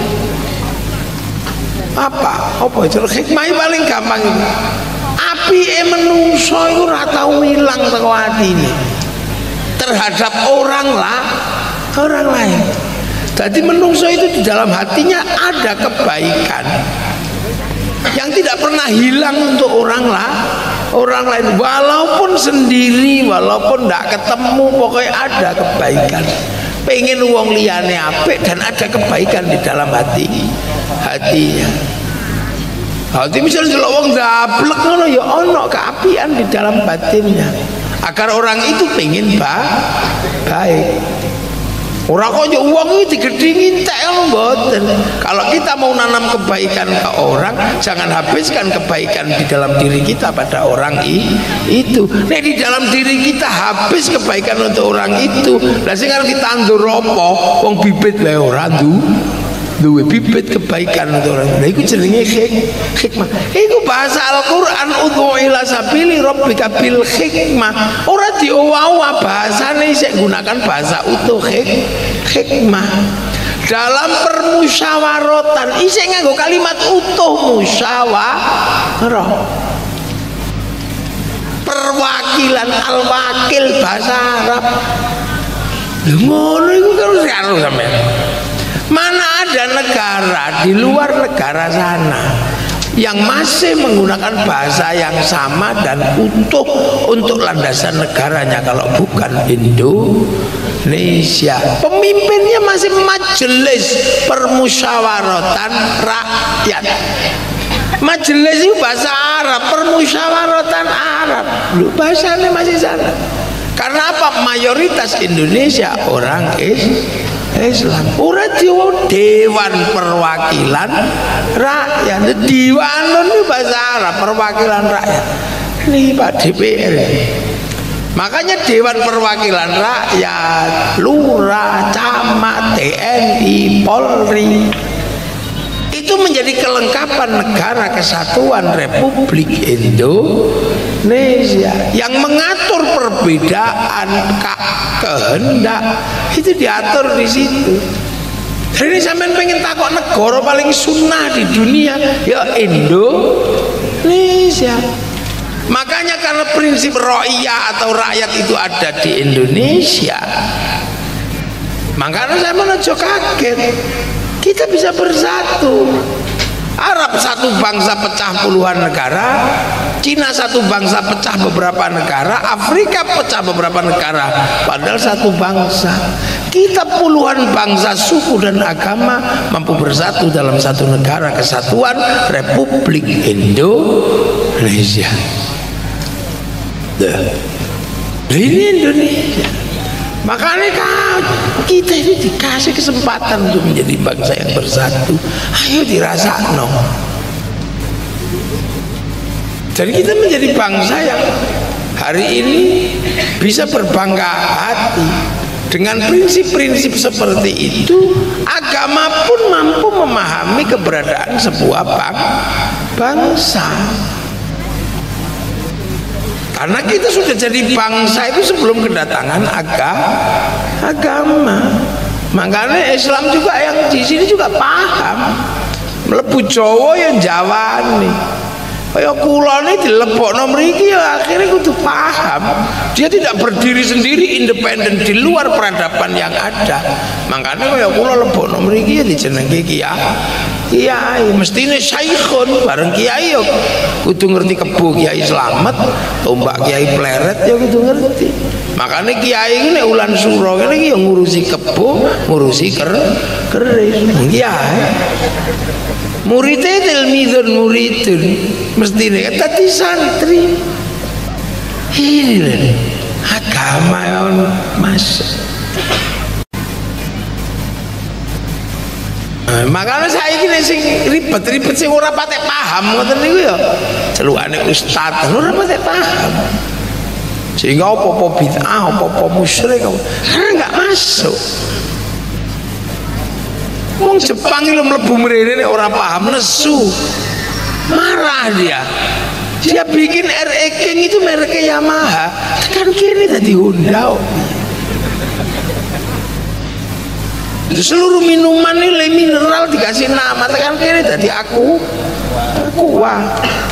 apa? Apa itu? Hikmah paling gampang itu. Api menungso itu ora tau ilang teko atine terhadap orang lah, orang lain. Jadi menungso itu di dalam hatinya ada kebaikan yang tidak pernah hilang untuk orang lah, orang lain. Walaupun sendiri, walaupun tidak ketemu, pokoknya ada kebaikan. Pengen uang liyane apik dan ada kebaikan di dalam hati hatinya. Hati misalnya kalau wong dablek ngono ya ono keapian di dalam batinnya agar orang itu pengen ba baik. Orang kok yo uang itu digedingin tak mboten. Kalau kita mau nanam kebaikan ke orang, jangan habiskan kebaikan di dalam diri kita pada orang itu. Nek di dalam diri kita habis kebaikan untuk orang itu, lah sing arep ditandur apa? Wong bibit wae ora ndu. Duwe bibit kebaikan untuk orang. Lah iku jenenge hikmah. Iku bahasa Al-Qur'an, udhu ila sabili rabbika bil hikmah. Ora diowa-owa, bahasane sik gunakan bahasa utuh hikmah. Dalam permusyawaratan isih nganggo kalimat utuh musyawarah. Perwakilan al-wakil bahasa Arab. Lha ngono iku karo sampean. Mana ada negara di luar negara sana yang masih menggunakan bahasa yang sama dan utuh untuk landasan negaranya kalau bukan Indonesia. Pemimpinnya masih majelis permusyawaratan rakyat. Majelis itu bahasa Arab, permusyawaratan Arab. Lu bahasanya masih sana. Karena apa? Mayoritas Indonesia orang Islam. Islam. Ora dewan perwakilan rakyat. Dewan itu bahasa Arab, perwakilan rakyat. Ini Pak D P R. Makanya dewan perwakilan rakyat, lurah, camat, T N I, Polri itu menjadi kelengkapan Negara Kesatuan Republik Indonesia yang mengatur perbedaan kehendak itu diatur di situ. Jadi sampean pengen takut negara paling sunnah di dunia ya Indonesia. Makanya karena prinsip ro'iyah atau rakyat itu ada di Indonesia, makanya saya menuju kaget kita bisa bersatu. Arab satu bangsa pecah puluhan negara, Cina satu bangsa pecah beberapa negara, Afrika pecah beberapa negara, padahal satu bangsa. Kita puluhan bangsa, suku dan agama mampu bersatu dalam satu negara kesatuan Republik Indonesia. Ini Indonesia. Makanya kita ini dikasih kesempatan untuk menjadi bangsa yang bersatu. Ayo dirasakan. Jadi kita menjadi bangsa yang hari ini bisa berbangga hati dengan prinsip-prinsip seperti itu. Agama pun mampu memahami keberadaan sebuah bang bangsa. Karena kita sudah jadi bangsa itu sebelum kedatangan aga, agama. Makanya Islam juga yang di sini juga paham. Mlebu Jawa yang Jawa nih. Kayak kula ini dilebokno mriki ya akhirnya kudu paham. Dia tidak berdiri sendiri independen di luar peradaban yang ada. Makanya kayak kula lebokno mriki ya dijenengke kiai. Kiai mestine saikhun bareng kiai ya kudu ngerti kebo Kiai Slamet, tombak Kiai Pleret ya kudu ngerti. Makanya kiai ini ulan suro ini ya ngurusi kebo, ngurusi ker keris. Kiai muridnya tilmidun muridun mesti nih tadi santri ini loh agama yang masuk. Nah, makanya saya ini sing ribet-ribet sing ora patek paham ngoten niku ya celukane ustaz ora patek paham sehingga apa-apa bid'ah apa-apa musyrik karena nggak masuk. Wong Jepang itu mlebu mrene ora paham nesu. Marah dia. Dia bikin R E King itu mereknya Yamaha. Kan kini tadi Honda. Seluruh minuman ini mineral dikasih nama. Kan kini tadi aku Aqua.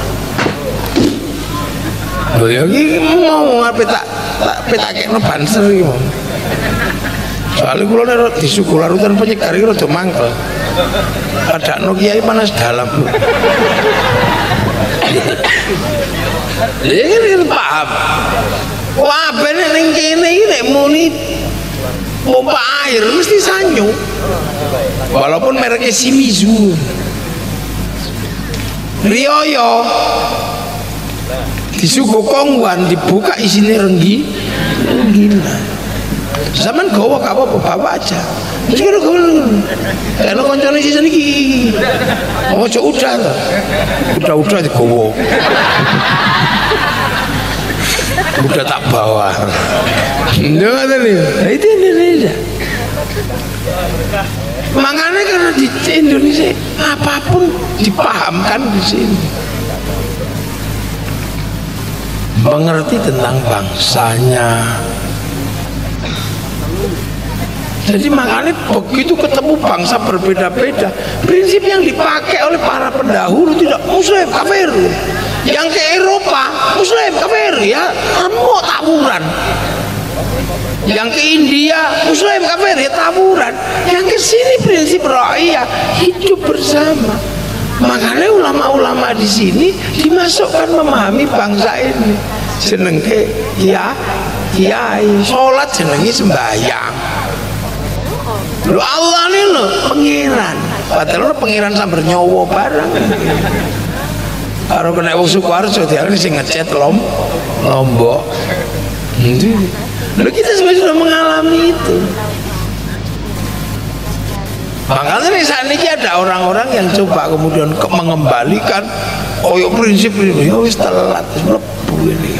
Loh ya iki mau ngape tak tak petakno banser iki. Soalnya kalau nek disuku larutan penyegar iki rada mangkel. Padakno kiai panas dalam. Ini paham. Wah, bener ning kene iki nek muni pompa air mesti sanyo. Walaupun mereknya Shimizu. Rioyo disuku kongwan dibuka isinya renggi renggina. Zaman gawa gak apa-apa bawa aja. Terus kira gawa karena koncone sisa niki oh cok udah udah-udah digawa udah tak bawa enggak ada nih nah, itu Indonesia. Makanya karena di Indonesia apapun dipahamkan di sini, mengerti tentang bangsanya. Jadi makanya begitu ketemu bangsa berbeda-beda, prinsip yang dipakai oleh para pendahulu tidak muslim kafir. Yang ke Eropa muslim kafir ya, kamu tawuran. Yang ke India muslim kafir ya tawuran. Yang ke sini prinsip ra'iyah hidup bersama. Makanya ulama-ulama di sini dimasukkan memahami bangsa ini. Jenenge ya kiai, sholat jenenge sembahyang. Lu Allah nih lo pengiran, padahal lo pengiran sambil nyowo barang. Kalau kena wong Sukoharjo dia ini sing ngecet lom Lombok. Lalu kita sebenarnya sudah mengalami itu. Makanya nih saat ini ada orang-orang yang coba kemudian ke mengembalikan koyok prinsip ini, ya wis telat, wis mlebu ini.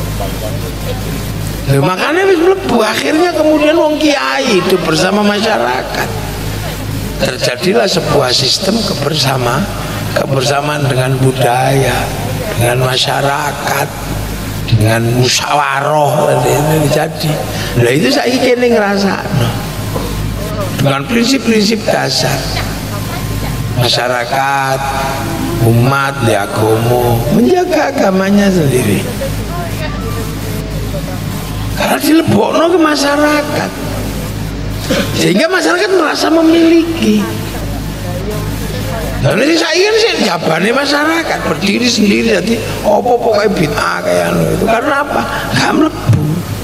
Nah, makanya wis mlebu akhirnya kemudian wong kiai itu bersama masyarakat. Terjadilah sebuah sistem kebersama kebersamaan dengan budaya, dengan masyarakat, dengan musyawarah ini jadi. Nah itu saya kene ngerasa no. Dengan prinsip-prinsip dasar masyarakat, umat, diagomo menjaga agamanya sendiri. Karena dilebokno ke masyarakat, sehingga masyarakat merasa memiliki. Dan ini saya kan sih jabane masyarakat berdiri sendiri jadi opo pokoknya bid'ah kayak itu karena apa? Gak mlebu.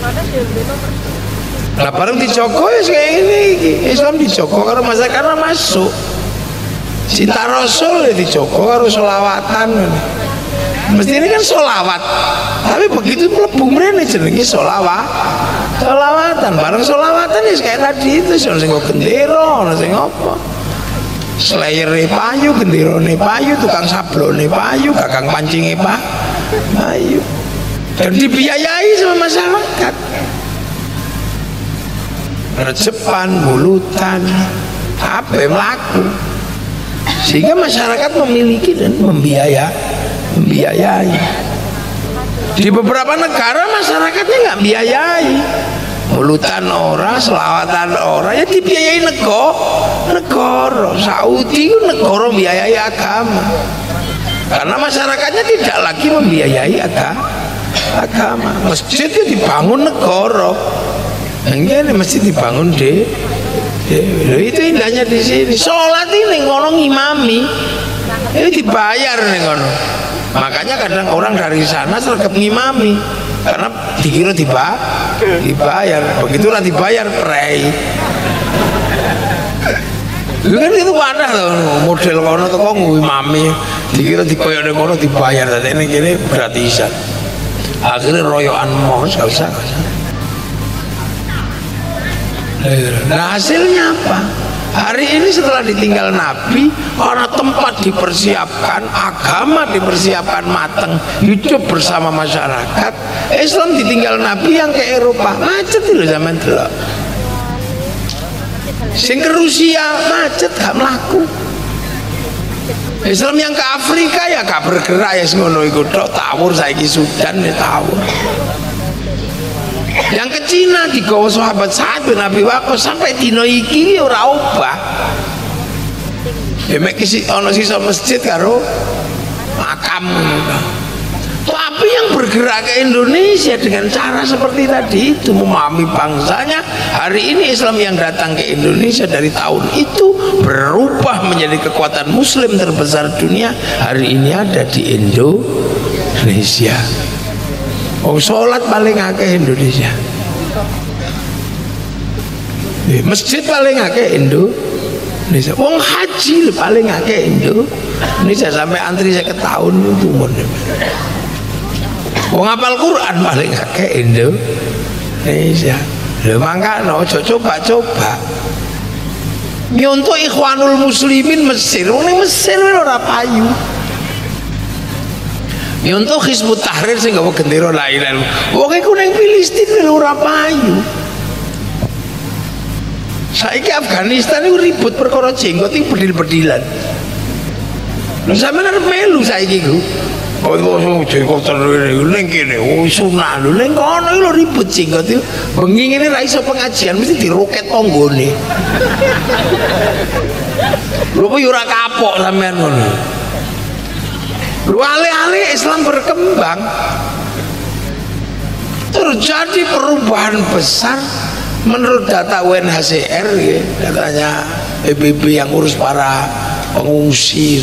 Nah bareng dijogo ya kayak ini Islam dijogo karena masyarakat karena masuk. Cinta Rasul ya dijogo karo sholawatan. Mesti ini kan sholawat, tapi begitu mlebu mrene jenenge sholawat, sholawatan bareng sholawatan ya kayak tadi itu sing nggo gendera, ono sing apa? Slayere payu, genderane payu, tukang sablone payu, gagang pancinge pak, payu. dan dibiayai sama masyarakat. Rejepan, bulutan, apa yang laku, sehingga masyarakat memiliki dan membiaya, membiayai. Di beberapa negara masyarakatnya nggak biayai, bulutan orang, selawatan orang, ya dibiayai negara. Negara Saudi itu negara biayai agama, karena masyarakatnya tidak lagi membiayai agama. Agama masjid itu dibangun negara. Ini masjid dibangun deh. Itu indahnya di sini. Sholat ini ngono ngimami, ini dibayar nih ngono. Makanya kadang orang dari sana sergap ngimami, karena dikira tiba dibayar. Begitulah dibayar prei. Itu kan itu wadah tuh model kono tuh kok ngimami, dikira dikoyok deh kono dibayar. Tapi ini gini gratisan. Akhirnya royokan mau gak usah. Nah hasilnya apa? Hari ini setelah ditinggal Nabi, karena tempat dipersiapkan, agama dipersiapkan matang, hidup bersama masyarakat, Islam ditinggal Nabi yang ke Eropa macet loh zaman dulu. Sing ke Rusia macet gak melaku. Islam yang ke Afrika ya gak bergerak ya ngono iku tok, tawur saiki Sudan ya tawur. Yang ke Cina digawa sahabat Sa'ad bin Abi Waqqas sampai dino iki ora obah. Ya mek isi ana sisa masjid karo makam ngono. Tapi yang bergerak ke Indonesia dengan cara seperti tadi itu, memahami bangsanya. Hari ini Islam yang datang ke Indonesia dari tahun itu berubah menjadi kekuatan Muslim terbesar dunia. Hari ini ada di Indonesia. Oh, sholat paling akeh Indonesia. Masjid paling akeh Indonesia. Wong haji paling akeh Indonesia, sampai antri saya ketahun itu umur. Wong hafal Quran paling akeh Indonesia. Lho mangka no coba-coba. Nyontok Ikhwanul Muslimin Mesir, wong ning Mesir ora payu. Nyontok Hizbut Tahrir sing gawe gendera la ilaha illallah. Wong iku ning Filistin ora payu. Saiki Afghanistan iku ribut perkara jenggot iki bedil-bedilan. Lho sampeyan arep melu saiki iku. Oh, oh, jenggot ning kene, oh sunah lho ning kono iki lho ribut jenggot iki. Bengi ngene ra iso pengajian mesti diroket tanggane. Lho kok ora kapok sampean ngono. Alih-alih Islam berkembang, terjadi perubahan besar menurut data U N H C R ya, datanya P B B yang urus para pengungsi,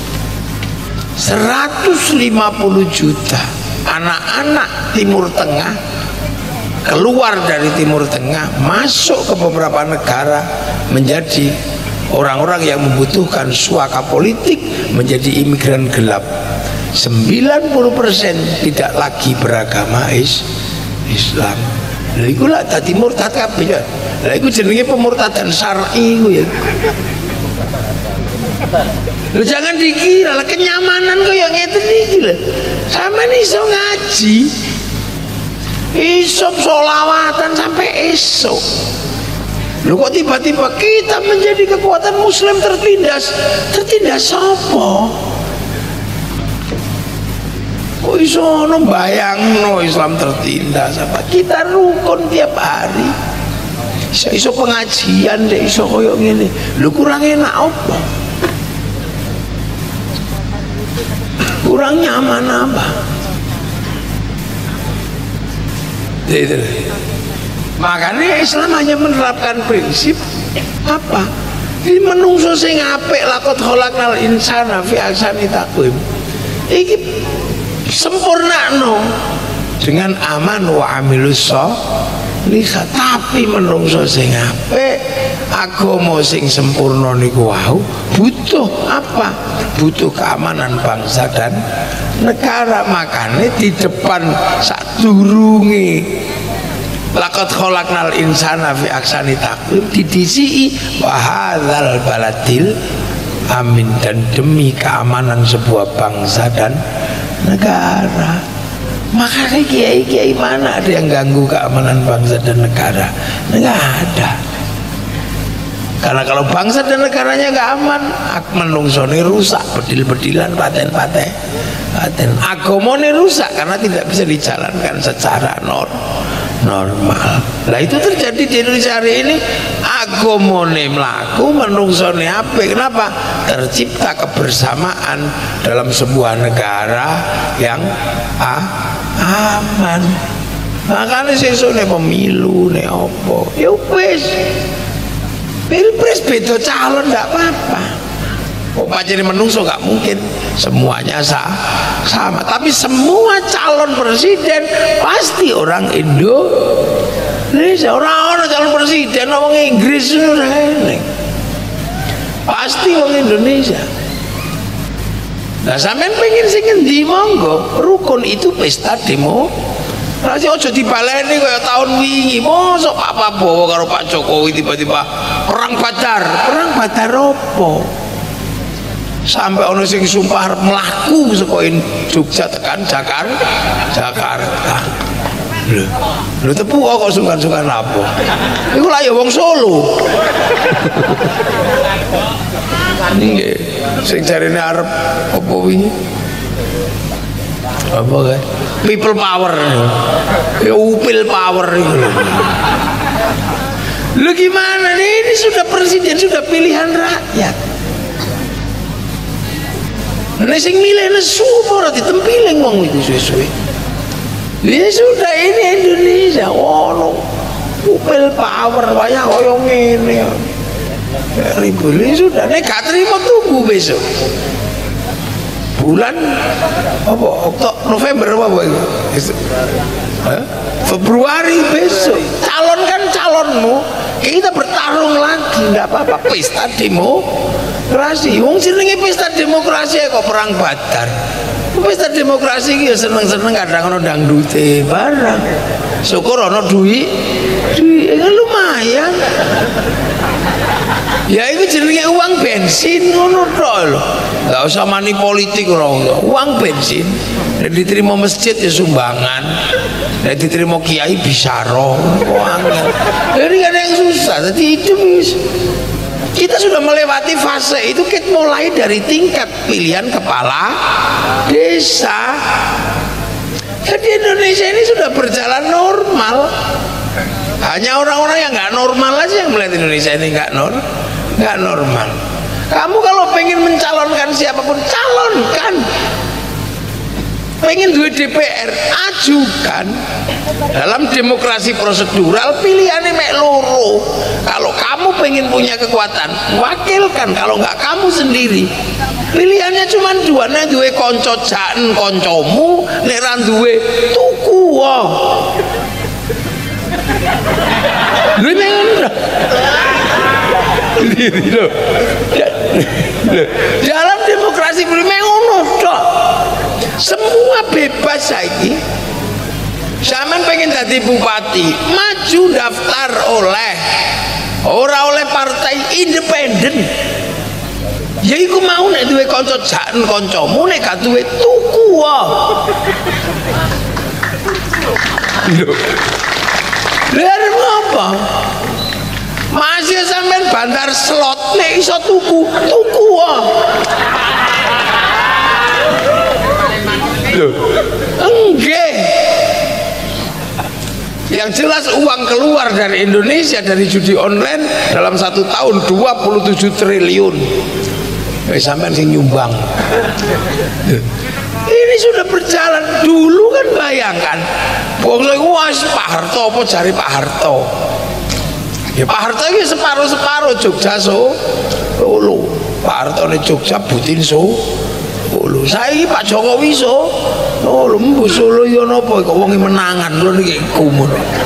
seratus lima puluh juta anak-anak Timur Tengah keluar dari Timur Tengah masuk ke beberapa negara menjadi orang-orang yang membutuhkan suaka politik, menjadi imigran gelap. Sembilan puluh persen tidak lagi beragama is Islam. Lha iku lak dadi murtad kabeh ya. Lha iku jenenge pemurtadan syar'i iku ya. Lho jangan dikira lah kenyamanan kaya ngeten iki lho. Sampeyan iso ngaji, iso sholawatan sampai esok. Lho kok tiba-tiba kita menjadi kekuatan Muslim tertindas? Tertindas sapa? Kok iso no bayangno Islam tertindas apa? Kita rukun tiap hari. Iso, iso pengajian deh, iso koyo ngene. Lho kurang enak apa? Kurang nyaman apa? Itu. Makanya Islam hanya menerapkan prinsip apa? Ini menungso sing apik lakot khalaqnal insana fi ahsani taqwim. Iki sempurna no dengan aman wa amilus sholihah, tapi menungso sing apik, agama sing sempurna niku wau butuh apa? Butuh keamanan bangsa dan negara. Makanya di depan sadurunge laqad khalaqnal insana fi ahsani taqwim didisi wa hadzal baladil amin, dan demi keamanan sebuah bangsa dan negara. Makanya kiai-kiai mana ada yang ganggu keamanan bangsa dan negara? Nggak ada. Karena kalau bangsa dan negaranya nggak aman, menungsone rusak, bedil-bedilan, paten-paten, paten. Agamane rusak karena tidak bisa dijalankan secara nor normal. Nah itu terjadi di Indonesia hari ini. Agamane mlaku, menungsone apik. Kenapa? Tercipta kebersamaan dalam sebuah negara yang ah, aman. Makanya sesone pemilu nih opo, ya wis. Pilpres beda calon nggak apa-apa. Oh, pancen menungso nggak mungkin semuanya sah, sama. Tapi semua calon presiden pasti orang Indonesia. Orang-orang calon presiden orang Inggris ini pasti orang Indonesia. Nah, sampean pengen sing ngendi monggo. Rukun itu pesta demo. Rasanya ojo dibaleni kayak tahun wingi. Mosok Pak Prabowo karo Pak Jokowi tiba-tiba perang Badar. Perang Badar opo? Sampai ono sing sumpah arep mlaku saka Jogja tekan Jakarta. Jakarta. Lho, lho tepu kok sungkan-sungkan apa? Iku lah ya wong Solo. Nggih, sing jarine arep apa wingi? Apa kan? People power, ya upil power itu. Lu gimana nih? Ini sudah presiden, sudah pilihan rakyat. Nah, sing milih nesu ora ditempiling wong itu suwe-suwe. Ya sudah, ini Indonesia. Oh, no. Upil power banyak koyo ngene. Ribut ini sudah. Nek gak terima tunggu besok. Bulan apa? Oktober, November apa itu? Eh? Februari besok. Calonkan calonmu, kita bertarung lagi, enggak apa-apa. Pesta demokrasi. Wong jenenge pesta demokrasi kok perang Badar. Pesta demokrasi iki seneng-seneng kadang ono dangdute barang. Syukur ono duit. Duit lumayan. Ya itu jenenge uang bensin ngono tok lho. Enggak usah mani politik ora. Uang bensin. Nek diterima masjid ya sumbangan. Nek diterima kiai bisyaro. Jadi ada yang susah. Jadi itu bis. Kita sudah melewati fase itu, kita mulai dari tingkat pilihan kepala desa. Jadi Indonesia ini sudah berjalan normal. Hanya orang-orang yang nggak normal aja yang melihat Indonesia ini nggak normal. Nggak normal. Kamu kalau pengen mencalonkan siapapun, calonkan. Pengen duit D P R, ajukan. Dalam demokrasi prosedural pilihannya mek loro. Kalau kamu pengen punya kekuatan, wakilkan. Kalau nggak kamu sendiri. Pilihannya cuma dua, nek duwe konco jan koncomu, nek ra duwe tuku wae. Lha ngono. Dalam demokrasi memang ngono tok. Semua bebas saiki. Sampeyan pengen jadi bupati, maju daftar oleh ora oleh partai independen. Ya iku mau nek duwe kanca jan kancamu, nek gak duwe tuku wae. Lha apa? Masih sampean bandar slot nek iso tuku, tuku wae. Loh, enggak. Yang jelas uang keluar dari Indonesia dari judi online dalam satu tahun dua puluh tujuh triliun. Eh sampean sing nyumbang. Ini sudah berjalan. Dulu kan bayangkan, wong wah Pak Harto apa jari Pak Harto? Ya Pak Harto ini separuh-separuh Jogja so Solo. Pak Harto ini Jogja Butin so Solo. Saiki Pak Jokowi so Solo. Mbu Solo ya napa kok wong menangan lho niki kumun.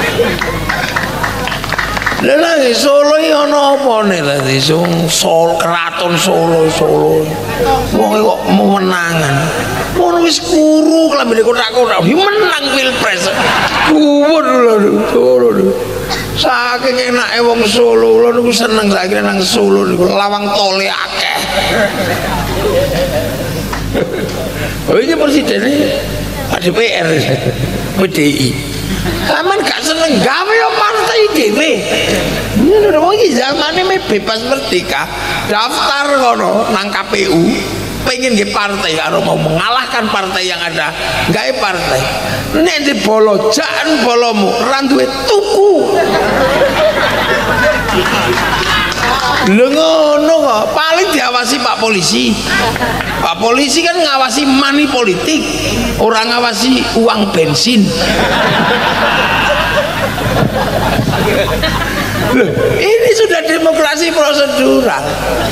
Lha lagi Solo ya napa nek lagi Solo keraton Solo Solo. Wong kok menangan. Ngono wis kuru klambine kotak-kotak menang pilpres. Kuwur lho Solo. Saking enake wong Solo lho niku seneng saiki nang Solo niku lawang tole akeh. Oh ini presiden ini D P R P D I. Aman gak seneng gawe yo partai dhewe. Ngono wong iki zamane bebas merdeka, daftar kono nang K P U, pengen nggih partai karo mau mengalahkan partai yang ada, gawe partai. Nek di bolo jan bolomu ra duwe tuku. Lho ngono kok, paling diawasi Pak Polisi. Pak Polisi kan ngawasi money politik, orang ngawasi uang bensin. Loh, ini sudah demokrasi prosedural.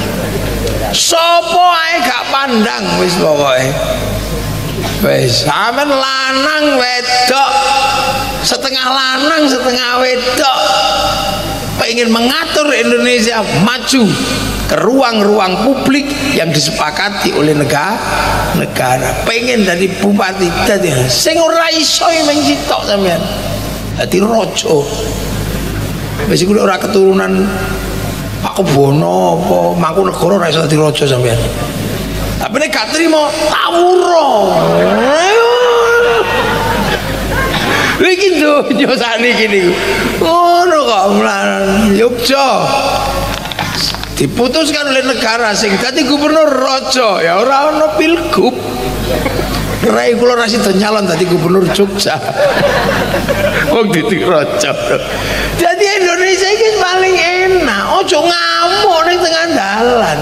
Sopo ae gak pandang wis pokoke. Wis sampean lanang wedok, setengah lanang setengah wedok, ingin mengatur Indonesia maju ke ruang-ruang publik yang disepakati oleh negara, negara. Pengen dari bupati dadi sing ora iso men sitok sampean. Dadi raja. Wis iku ora keturunan Aku Bono apa Mangkunegara ora iso dadi raja sampean. Tapi nek gak trimo tawura. Iki donya saniki niku. Ngono kok mlawan Yogya. Diputuskan oleh negara sing dadi gubernur raja, ya ora ono pilgub. Rai kula ra sida nyalon dadi gubernur Jogja. Wong dadi raja. Jadi Indonesia iki paling enak. Ojo ngamuk ning tengah dalan.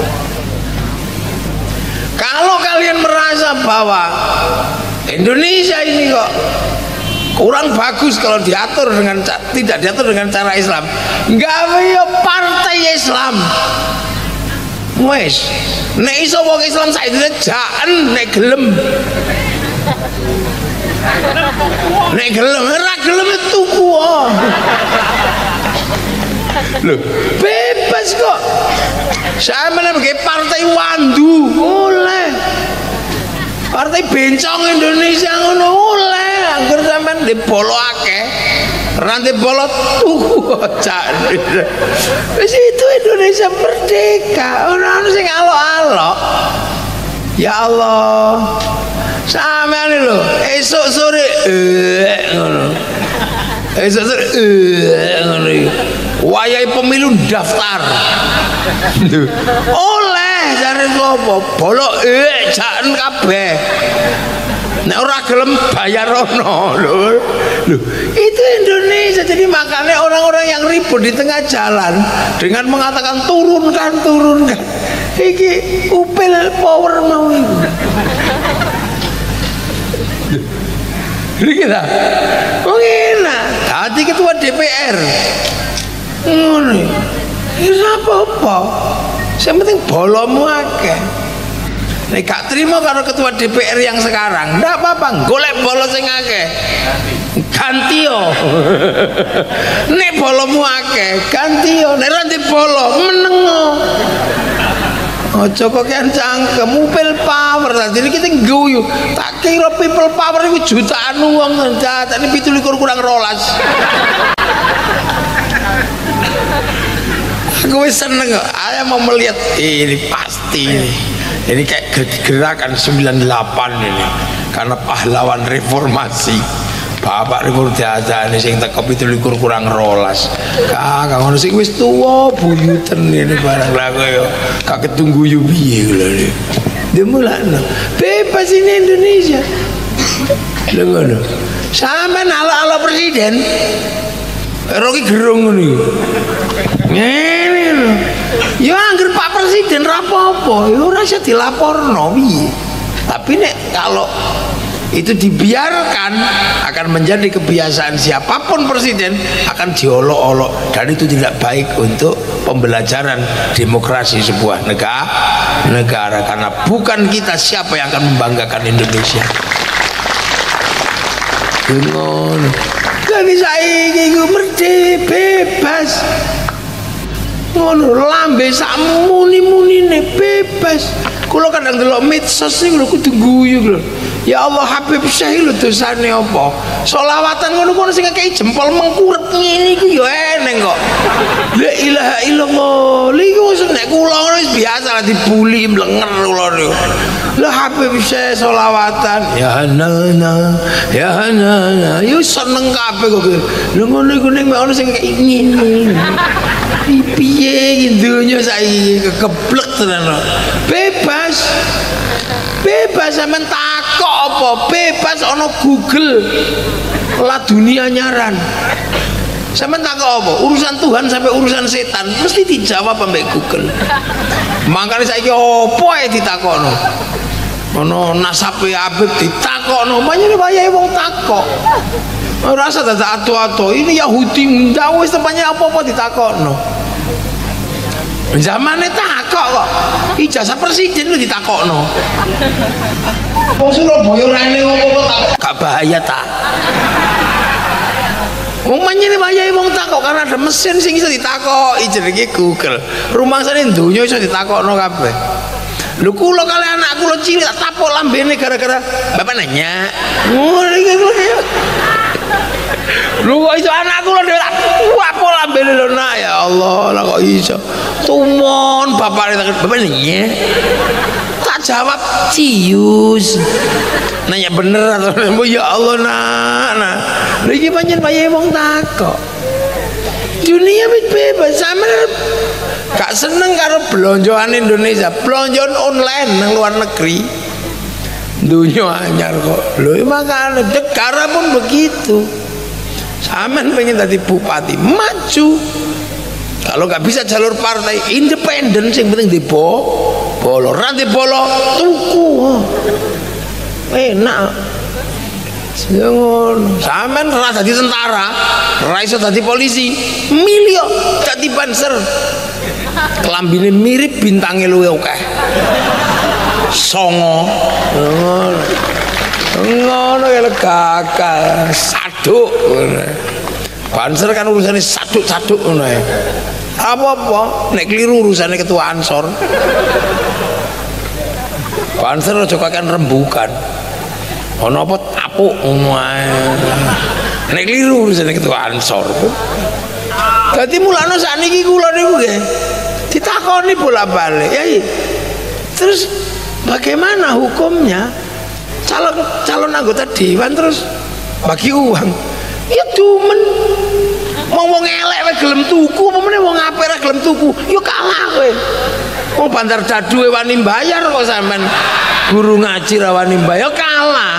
Kalau kalian merasa bahwa Indonesia ini kok kurang bagus kalau diatur dengan tidak diatur dengan cara Islam, gawe partai Islam. Wes, nek iso wong Islam saiki jaen nek gelem. Nek gelem ora gelem tuku. Loh, bebas kok. Saya menambahi partai Wandu, boleh. Partai Bencong Indonesia ngono oleh. Angger sampean dibolo akeh. Rantai bolot tuku cak. Wis itu Indonesia merdeka. Ora ono sing alok-alok. Ya Allah. Sampean lho, esuk sore eh ngono. Esuk sore eh ngono iki. Wayahe pemilu daftar. Oleh jare sapa? Bolok eh jaken kabeh. Nek ora gelem bayar ono lho. Lho, itu Indonesia. Jadi makanya orang-orang yang ribut di tengah jalan dengan mengatakan turunkan, turunkan. Iki upil power mau itu. Iki ta. Wong enak. Dadi ketua D P R. Ngono. Ora apa-apa. Sing penting bolomu akeh. Nek gak terima karo ketua D P R yang sekarang, ndak apa-apa, golek bolo sing akeh. Ganti yo. Nek bolomu akeh, ganti yo. Nek ora ndek bolo, meneng. Aja kok kan cangkem people power. Dadi kita ngguyu. Tak kira people power iku jutaan wong datane tujuh belas kurang rolas. Aku wis seneng kok. Saya mau melihat ini pasti ini. Ini kayak gerakan sembilan puluh delapan ini. Karena pahlawan reformasi. Bapak reformasi ini sing teko tujuh belas kurang rolas. Kakak ngono sing wis tuwa buyuten ini barang laku yo. Kakek tunggu yo piye lho. Dia mulakno. Bebas ini Indonesia. Lho ngono. Sampeyan ala-ala presiden. Roki gerung ngono iki. Ngene lho. Ya angger Pak Presiden ra apa-apa, ya ora iso dilaporno piye. Tapi nek kalau itu dibiarkan akan menjadi kebiasaan siapapun presiden akan diolok-olok dan itu tidak baik untuk pembelajaran demokrasi sebuah negara negara karena bukan kita siapa yang akan membanggakan Indonesia. Ngono. Jadi saiki iku merdeka bebas. Ngono lambe sak muni-munine bebas. Kula kadang delok medsos niku lho kudu guyu lho. Ya Allah Habib Syekh lho dosane apa? Selawatan ngono kono sing ngekeki jempol mengkurep ngene iki ya eneng kok. La ilaha illallah. Lha iku nek kula ngono wis biasa lah dibuli mlenger kula niku. Lah Habib Syekh solawatan ya nana ya nana yo seneng kabeh kok lho ngono iku ning ono sing kaya ngene piye iki donya saiki kekeblek tenan bebas bebas sampean takok apa bebas ono Google lah dunia nyaran sampean takok apa urusan Tuhan sampai urusan setan mesti dijawab ambek Google. Makanya saiki apa ae ditakokno ono nasabe Habib ditakokno manyane wayahe wong takok ora usah dadak atu-atu ini Yahudi ndak wis tepane apa-apa ditakokno zamane takok kok ijazah presiden lu ditakokno wong Surabaya ora eling apa-apa takok gak bahaya ta wong manyane wayahe wong takok karena ada mesin sing iso ditakoki jenenge Google rumangsane donya iso ditakokno kabeh. Lho kula kali anak kula cilik tak tapuk lambene gara-gara bapak nanya. Ngono iki kula. Lho kok iso anak kula dhewe tak tapuk lambene lho nak ya Allah lah kok iso. Tumon bapake bapak nanya. Tak jawab cius. Nanya bener atau ya Allah nak. Nah. Lha iki pancen wayahe wong takok. Dunia bebas sama gak seneng karo belonjoan Indonesia, belonjoan online nang luar negeri. Dunia anyar kok. Lho makanya negara pun begitu. Sampean pengen jadi bupati, maju. Kalau nggak bisa jalur partai independen, sing penting di bolo, rantai bolo, tuku. Enak. Sampean ora dadi tentara, ora iso dadi polisi, milio dadi panser. Kelambine mirip bintange luwe akeh. Songo. Ngono ya gagal, saduk. Panser kan urusane saduk-saduk ngono ya. Apa-apa nek keliru urusane ketua Ansor. Panser aja kakean rembukan. Ono apa tapuk ngono ae. Nek keliru urusane ketua Ansor. Dadi mulane sakniki kula niku nggih ditakoni bolak-balik. Ya, terus bagaimana hukumnya? Calon calon anggota dewan terus bagi uang. Ya dumen. Wong wong elek wae gelem tuku, apa meneh wong apik ra gelem tuku, ya kalah kowe. Wong bandar dadu wani bayar kok sampean guru ngaji ra wani bayar, kalah.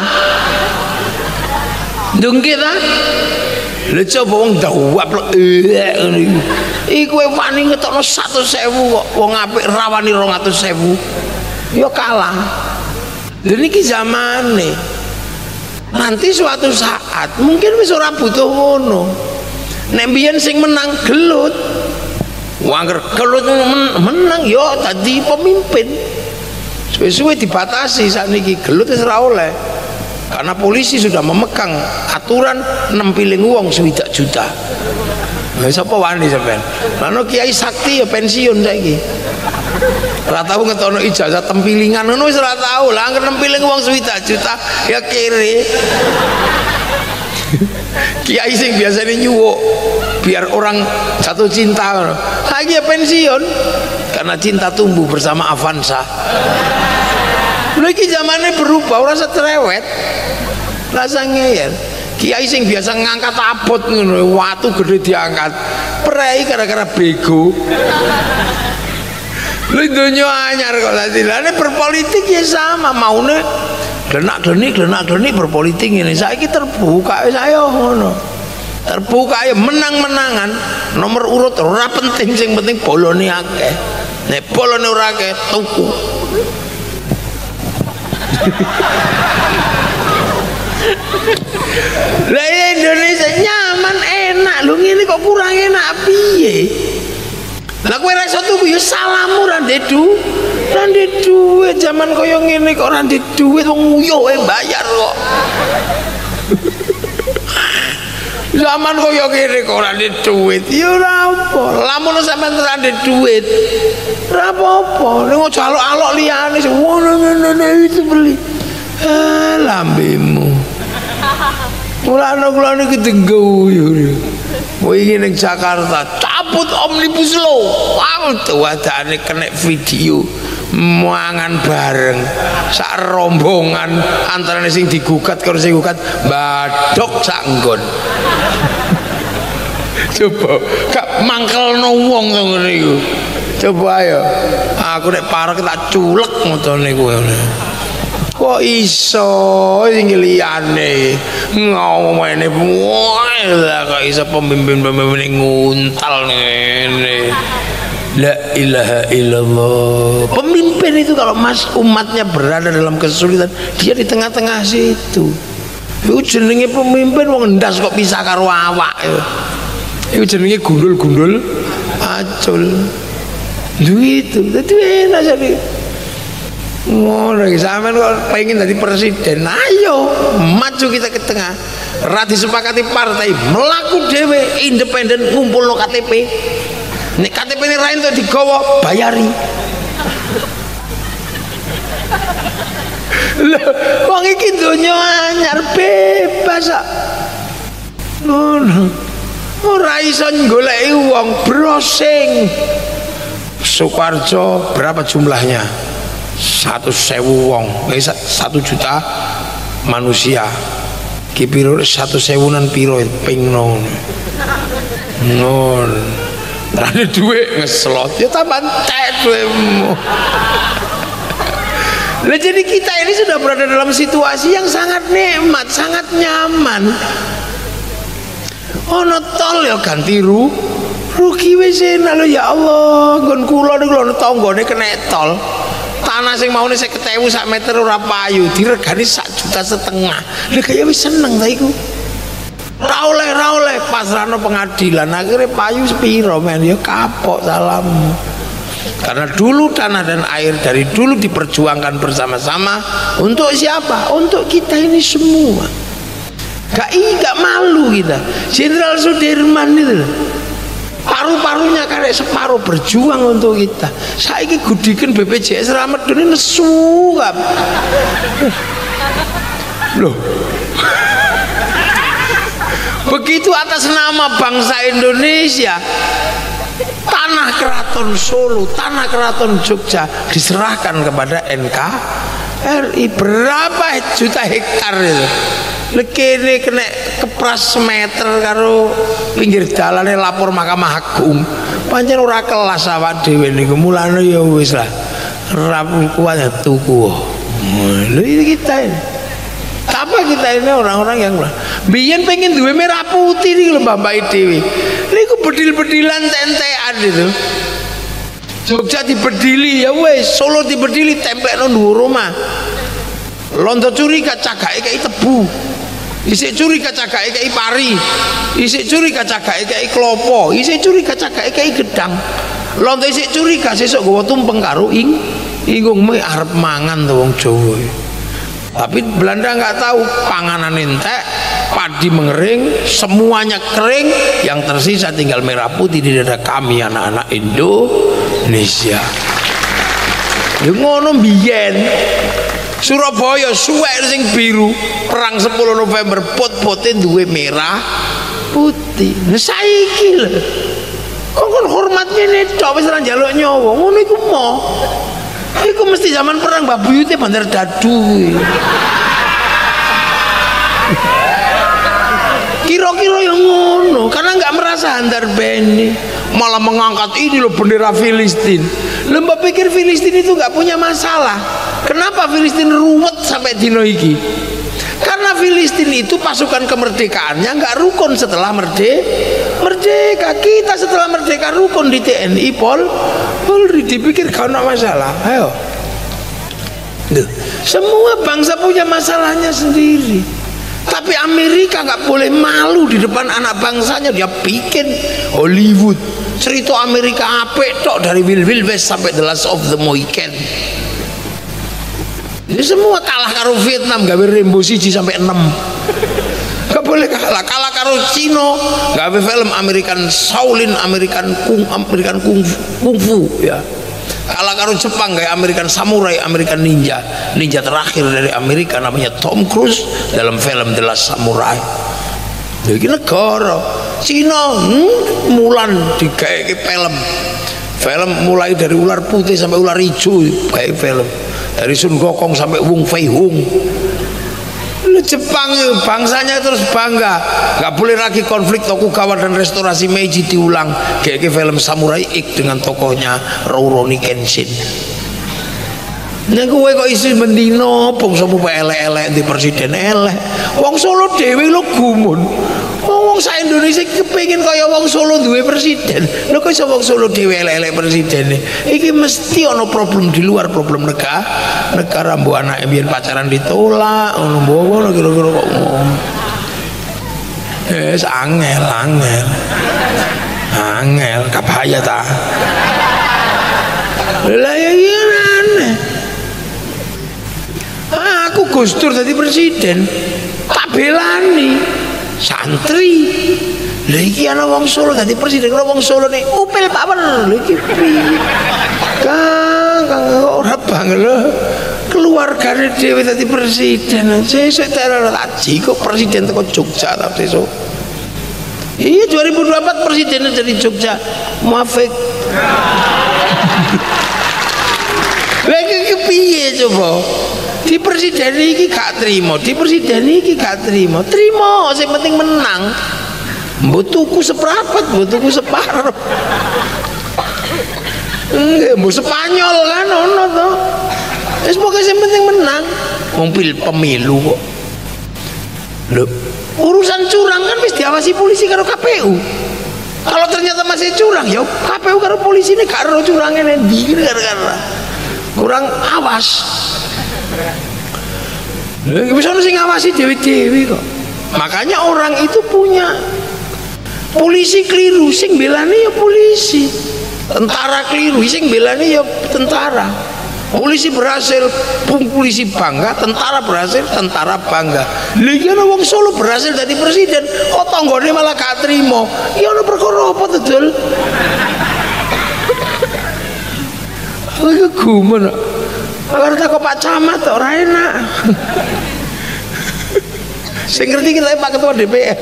Ndungke ta? Lha coba wong dawap ngono iki. Iki kowe wani ngetokno seratus ribu kok wong apik ra wani dua ratus ribu. Ya kalah. Lha niki zamane. Nanti suatu saat mungkin wis ora butuh ngono. Nek mbiyen sing menang gelut. Wangger gelut menang ya dadi pemimpin. Suwe-suwe dibatasi sakniki gelut wis ora oleh. Karena polisi sudah memegang aturan nempiling uang swidak juta. Lah sapa wani sampean? Lan Kiai Sakti ya pensiun saiki. Ora tau ngetono ijazah tempilingan ngono wis ora tau. Lah anggere nempiling uang swidak juta ya kere. Kiai sing biasanya nyuwuk biar orang jatuh cinta ngono. Saiki ya pensiun karena cinta tumbuh bersama Avanza. Lha iki zamane berubah, ora setrewet. Rasa ngeyel. Kiai sing biasa ngangkat abot ngono, watu gede diangkat. Prei gara-gara bego. Lha donya anyar kok dadi. Lah nek berpolitik ya sama, maune glenak-glenik glenak-glenik berpolitik ngene. Saiki terbuka wis ayo ngono. Terbuka ya menang-menangan. Nomor urut ora penting, sing penting bolone akeh. Nek bolone ora akeh tuku. Lah Indonesia nyaman enak lho, ngene kok kurang enak piye? Lah kowe ra iso tuku ya salahmu ra ndek duit. Ra ndek duit zaman kaya ngene kok ra ndek duit wong nguyuh wae bayar kok. Zaman kaya ngene kok ora ndek duit ya ora apa. Lamun sampean ra ndek duit ora apa-apa. Ning aja alok-alok liyane sing ngono-ngono itu beli. Ah, lambemu. Mulane kula niki tenggo yo. wingi ning Jakarta cabut omnibus law. Wah, tuwadane kena video mangan bareng sak rombongan antarane sing digugat karo sing gugat badok sak nggon. Coba gak mangkelno wong to ngene iku. Coba ayo. Aku nek parek tak culek motone kowe. Kok iso sing liyane ngomongane wae kok iso pemimpin-pemimpin nguntal ngene. La ilaha illallah. Pemimpin itu kalau mas umatnya berada dalam kesulitan, dia di tengah-tengah situ. Iku jenenge pemimpin wong ndas kok pisah karo awak. Iku jenenge gundul-gundul acul. Duit itu, itu enak jadi. Ngono iki sampean kok pengen jadi presiden, ayo maju kita ke tengah. Ra disepakati partai, melaku dhewe independen ngumpulno K T P. Nek K T P ini ra entuk digawa, bayari. Lho, wong iki donya anyar bebas kok. Ngono. Ora iso goleki wong browsing. Sukoharjo berapa jumlahnya? Satu sewu wong, eh, satu juta manusia. Ki piro satu sewunan piro ping non. Non. Ada duit ngeslot ya tambah entek duitmu. Nah, jadi kita ini sudah berada dalam situasi yang sangat nikmat, sangat nyaman. Ono tol ya ganti ru rugi wis enak lho ya Allah. Nggon kula niku lho tanggane kena tol. Tanah sing maune seket ewu sak meter ora payu, diregani sak juta setengah. Lha kaya wis seneng ta iku. Ra oleh ra oleh pasrahno pengadilan akhirnya payu sepiro men ya kapok salam. Karena dulu tanah dan air dari dulu diperjuangkan bersama-sama untuk siapa? Untuk kita ini semua. Gak i gak malu kita. Jenderal Sudirman itu paru-parunya karek separuh berjuang untuk kita. Saiki gudikan B P J S Ramadan nesu kap. Loh. Begitu atas nama bangsa Indonesia, tanah Keraton Solo, tanah Keraton Jogja diserahkan kepada N K R I. Berapa juta hektar itu? Lekene kena kepras semeter karo pinggir dalane lapor Mahkamah Agung. Pancen ora kelas awak dhewe niku. Mulane ya wis lah. Rabu kuat tuku. Lho iki kita ini. Apa kita ini orang-orang yang biyen pengen duwe merah putih nih lho Mbak Dewi. Niku bedil-bedilan tentean itu. Jogja dibedili ya wes, Solo dibedili templekno dhuwur omah. Londo curiga cagake kaya tebu. Isik curiga cagake kaya pari. Isik curiga cagake kaya klopo. Isik curiga cagake kaya gedang. Londo isik curiga sesuk gawa tumpeng karo ing inggung me arep mangan to wong Jawa. Tapi Belanda nggak tahu panganan entek, padi mengering, semuanya kering, yang tersisa tinggal merah putih di dada kami anak-anak Indonesia. Yang ngono biyen Surabaya suwek sing biru, perang sepuluh November pot-pote duwe merah putih. Nah saiki lho. Kok kon hormatnya nek tok wis ora njaluk nyawa, ngono iku mo. Iku mesti zaman perang Mbak Buyute Bandar Dadu. Kira-kira yang ngono, karena nggak merasa handar beni, malah mengangkat ini loh bendera Filistin. Lembah pikir Filistin itu nggak punya masalah. Kenapa Filistin ruwet sampai dino iki? Karena Filistin itu pasukan kemerdekaannya nggak rukun setelah merdeka. Merdeka kita setelah merdeka rukun di T N I Pol Polri, dipikir kau nak masalah. Ayo, duh, semua bangsa punya masalahnya sendiri. Tapi Amerika nggak boleh malu di depan anak bangsanya. Dia bikin Hollywood cerita Amerika apik tok dari Wild Wild West sampai The Last of the Mohican. Ini semua kalah karo Vietnam gawe Rainbow siji sampai enam. Gak boleh kalah, kalah karo Cino gawe film American Shaolin, American Kung, American Kung, Kung Fu ya. Kalah karo Jepang kayak American Samurai, American Ninja. Ninja terakhir dari Amerika namanya Tom Cruise dalam film The Last Samurai. Jadi negara Cina hmm, Mulan digawe film. Film mulai dari ular putih sampai ular hijau kayak film. Dari Sun Gokong sampai Wong Fei Hung. Jepang bangsanya terus bangga, nggak boleh lagi konflik Tokugawa dan restorasi Meiji diulang. Kayak film Samurai X dengan tokohnya Rurouni Kenshin. Nek kowe kok isi mendino bangsa mu elek-elek di presiden elek. Wong Solo dhewe lho gumun. Wong sak Indonesia kepengin kaya wong Solo duwe presiden. Lho kok iso wong Solo dhewe elek-elek presidene. Iki mesti ana problem di luar problem negara. Negara mbok anake biyen pacaran ditolak, ngono mbok ngono kira-kira kok ngomong. Wis angel, angel. Angel kabaya ta. Lah ya aneh. Aku Gus Dur jadi presiden tak belani santri lha iki ana wong Solo dadi presiden karo wong Solo nih upil power lha iki Kang Kang ora banget lho keluargane dhewe dadi presiden sesuk teror aji kok presiden teko Jogja ta sesuk iya dua ribu dua puluh empat presiden dari Jogja Muafik lha iki kepiye coba di presiden iki gak terima, di presiden iki gak terima, terima, yang penting menang. Mbok tuku seprapat, mbok tuku separuh. Enggak, mbok Spanyol kan ono to. Wis pokoke sing penting menang. Wong pemilu kok. Lho, urusan curang kan wis diawasi polisi karo K P U. Kalau ternyata masih curang ya K P U karo polisi ini gak ero curangnya endi gara-gara kurang awas. Bisa sing ngawasi dewi-dewi kok. Makanya orang itu punya polisi keliru, sing belani ya polisi. Tentara keliru, sing belani ya tentara. Polisi berhasil, polisi bangga, tentara berhasil, tentara bangga. Lagi ana wong Solo berhasil jadi presiden, kok tanggane malah gak trimo. Ya ana perkara apa dul? Aku gumun. Kalau tak kok Pak Camat ora enak. Saya ngerti kita Pak Ketua D P R.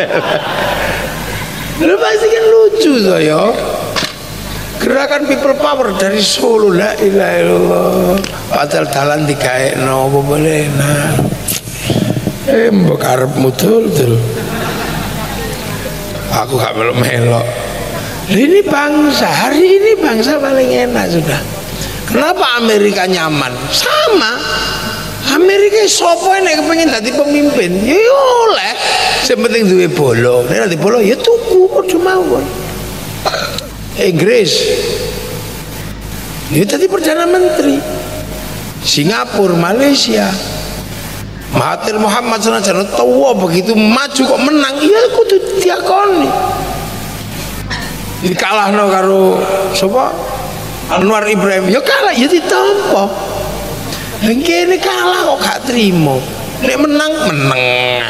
Lu pasti kan lucu toh ya. Gerakan people power dari Solo la ilaha illallah. Padahal dalan digaekno apa boleh nah. Eh mbok karepmu dul. Aku gak melok-melok. Ini bangsa, hari ini bangsa paling enak sudah. Kenapa Amerika nyaman? Sama. Amerika sopo nek kepengin dadi pemimpin, ya oleh. Sing penting duwe bolo. Nek dadi bolo ya tuku padha mawon. Inggris. Ya dadi perdana menteri. Singapura, Malaysia. Mahathir Muhammad senajan tuwa begitu maju kok menang, ya kudu diakoni. Dikalahno karo sapa? Anwar Ibrahim, ya kalah, ya ditampa. Yang kene kalah kok gak terima. Nek menang, menang.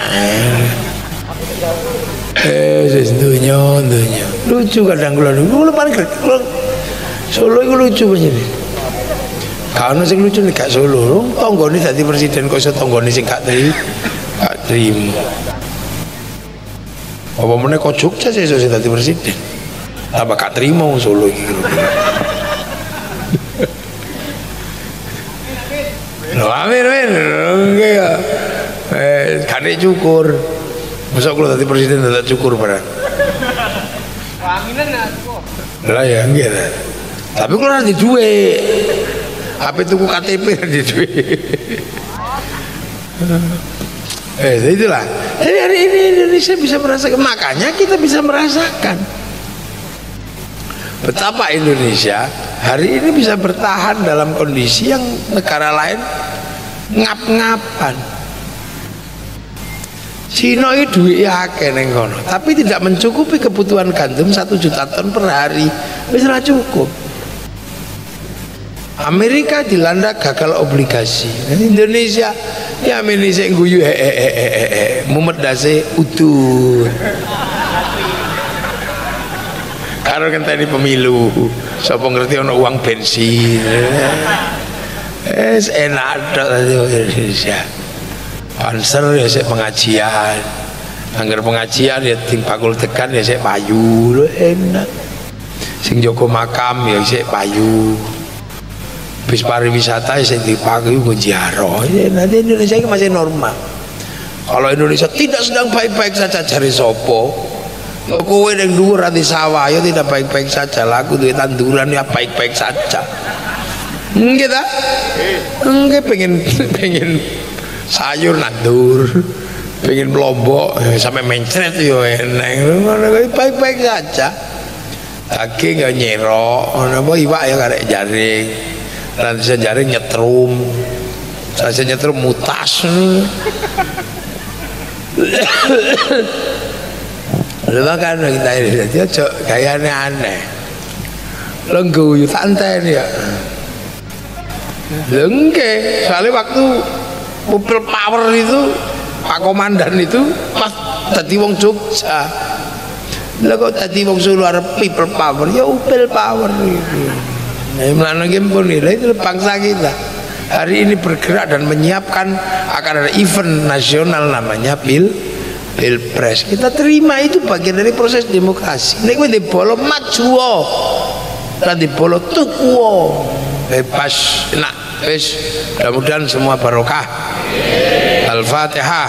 Eh, sedunya, dunya. Lucu kadang kula niku, kula paling kula Solo iku lucu panjenengan. Kalau sing lucu nek gak Solo, tanggane dadi presiden kok iso tanggane sing gak terima. Gak terima. Apa meneh kok Jogja sesuk sing dadi presiden. Tambah gak terima wong Solo iki. Loh, amin, amin. Enggak. Eh, kane cukur. Masa kalau tadi presiden tidak cukur barang. Aminan aku. Lah ya, enggak. Tapi kalau nanti duit, apa tuku K T P nanti duit. Eh, itulah. Jadi hari ini Indonesia bisa merasakan, makanya kita bisa merasakan betapa Indonesia hari ini bisa bertahan dalam kondisi yang negara lain ngap-ngapan. Cina itu duit akeh ning kono, tapi tidak mencukupi kebutuhan gandum satu juta ton per hari. Wis ora cukup. Amerika dilanda gagal obligasi. Indonesia ya Indonesia guyu eh eh eh eh eh mumet dase utuh. Karo ngenteni pemilu, sapa ngerti ono uang bensin. Es enak tok Indonesia. Panser ya sik pengajian. Angger pengajian ya ting bakul tekan ya sik payu lho enak. Sing joko makam ya sik payu. Bis pariwisata ya sik dipakai nggo ziarah. Ya nanti Indonesia ini masih normal. Kalau Indonesia tidak sedang baik-baik saja cari sopo. Kowe yang dhuwur ati sawah ya tidak baik-baik saja. Laku duwe tanduran ya baik-baik saja. Nggih ta? Nggih pengen pengen sayur nandur, pengen melombok sampai mencret yo enak. Baik-baik saja. Daging ya nyerok, apa iwak ya karek jaring. Lan bisa jaring nyetrum. Saya nyetrum mutas. Lha kan kita ini dia cok gayane aneh. Lenggu yo santai ya. Lengke, soalnya waktu mobil power itu Pak Komandan itu pas tadi wong Jogja. Lah kok tadi wong Solo arep people power ya mobil power itu. Nah, melana pun itu bangsa kita. Hari ini bergerak dan menyiapkan akan ada event nasional namanya Pil Pilpres. Kita terima itu bagian dari proses demokrasi. Nek kowe dibolo maju. Lan dibolo tuku. Bebas nak wis mudah-mudahan semua barokah. Al-Fatihah.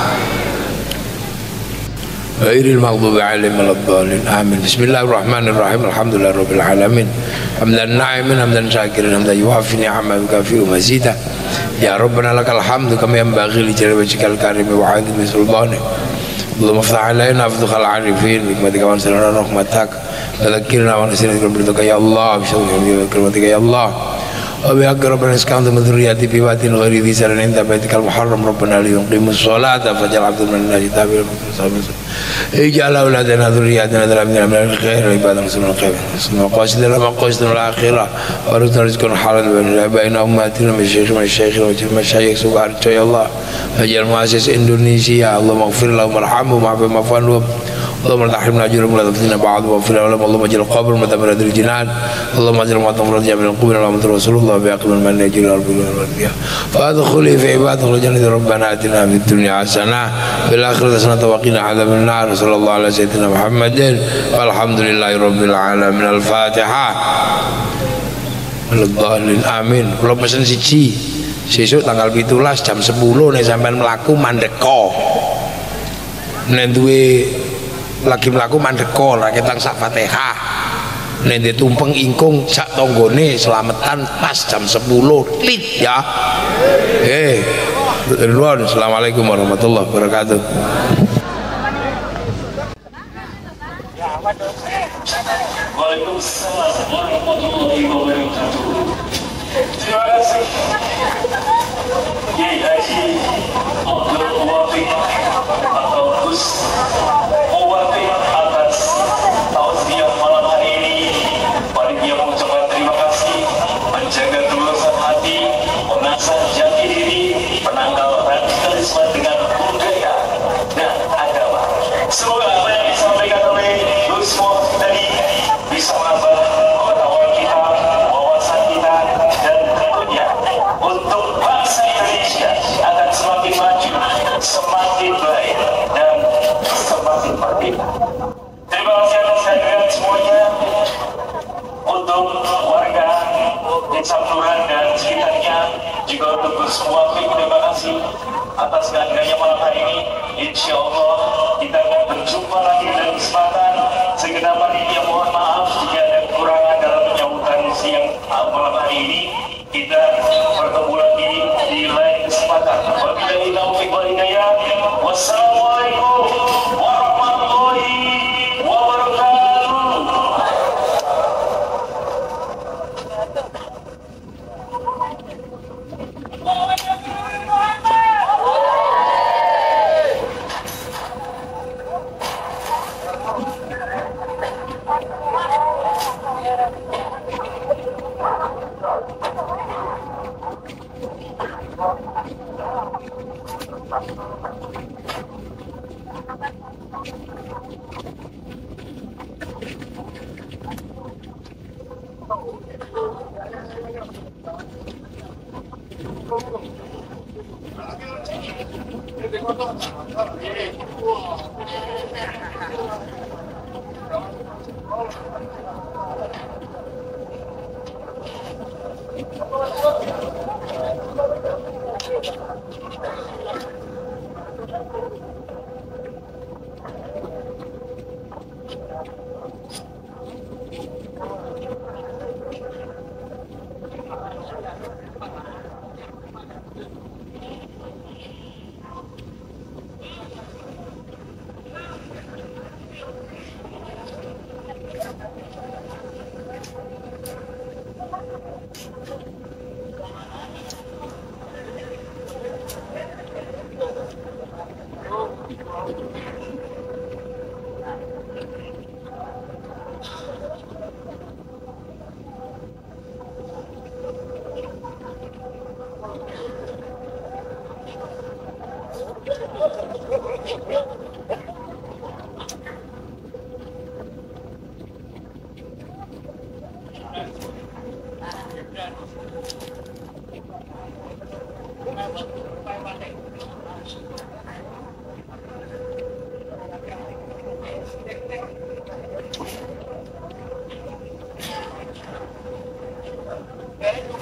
Ghairil maghdubi 'alaihim waladdallin. Amin. Bismillahirrahmanirrahim. Alhamdulillahirabbil alamin. Hamdan na'imin hamdan syakirin hamdan yuwafi ni'ama wa yukafi'u mazidah. Ya Rabbana lakal hamdu kama yanbaghi li jalali wajhikal karim wa 'azimi sultanik. Allahumma iftah 'alaina afdhal 'arifin bi hikmatika wa anzilna rahmatak. Tadzakkirna wa nasina bi ya Allah, bi rahmatika ya Allah. Wa bi haqqi rabbina iskandha min dhurriyyati bi watin ghairi dhi sarin inda baitikal muharram rabbana li yuqimus sholata faj'al 'abdan min nasi tabi'al ij'al auladana dhurriyyatina min al-khair wa ibadan sunul khair sunul qasidina ma qasidina al-akhirah wa rizqun halal wa baina ummatina masyayikh masyayikh wa masyayikh sughar ya Allah faj'al muassis Indonesia Allah maghfir lahum warhamhum wa'fu anhum اللهم لا تحرمنا اجرهم ولا تفتنا بعض واغفر لهم اللهم اجعل القبر مثمرة الجنان اللهم اجعل ما تمر من القبور اللهم رسول الله بأقبل من يجري الارض والانبياء فادخلي في عبادك الجنة ربنا اتنا في الدنيا حسنة وفي الآخرة حسنة وقنا عذاب النار صلى الله على سيدنا محمد والحمد لله رب العالمين. الفاتحة. Alhamdulillah amin. Kalau pesen siji sesuk tanggal pitulas jam sepuluh nek sampean mlaku mandeka. Nek duwe lagi melaku mandeko ra ketang sak Fatihah. Nek tumpeng ingkung sak tanggane selamatan pas jam sepuluh lit ya. Eh, nuwun. Assalamualaikum warahmatullahi wabarakatuh. Waalaikumsalam warahmatullahi wabarakatuh. Terima kasih Kiai Haji Abdul Wafiq atau Gus Wafiq atas tausiah malam hari ini. Panitia mengucapkan terima kasih, menjaga kelulusan hati, mengasah jati diri, penangkal radikalisme dengan budaya dan agama. Semoga apa yang disampaikan oleh Gus Wafiq tadi bisa menambah pengetahuan kita, wawasan kita, dan tentunya untuk bangsa Indonesia akan semakin maju, semakin baik, dan semakin merdeka. Terima kasih atas kehadiran semuanya. Untuk warga Desa Kelurahan dan sekitarnya, juga untuk Gus Wafiq, terima kasih atas kehadirannya malam hari ini. Insya Allah kita akan berjumpa lagi dalam kesempatan. Segenap panitia mohon maaf jika ada kekurangan dalam penyambutan siang malam hari ini. Kita bertemu lagi di lain kesempatan. Wabillahi taufiq wal hidayah. Wassalamualaikum warahmatullahi wabarakatuh. Thank you. Very good.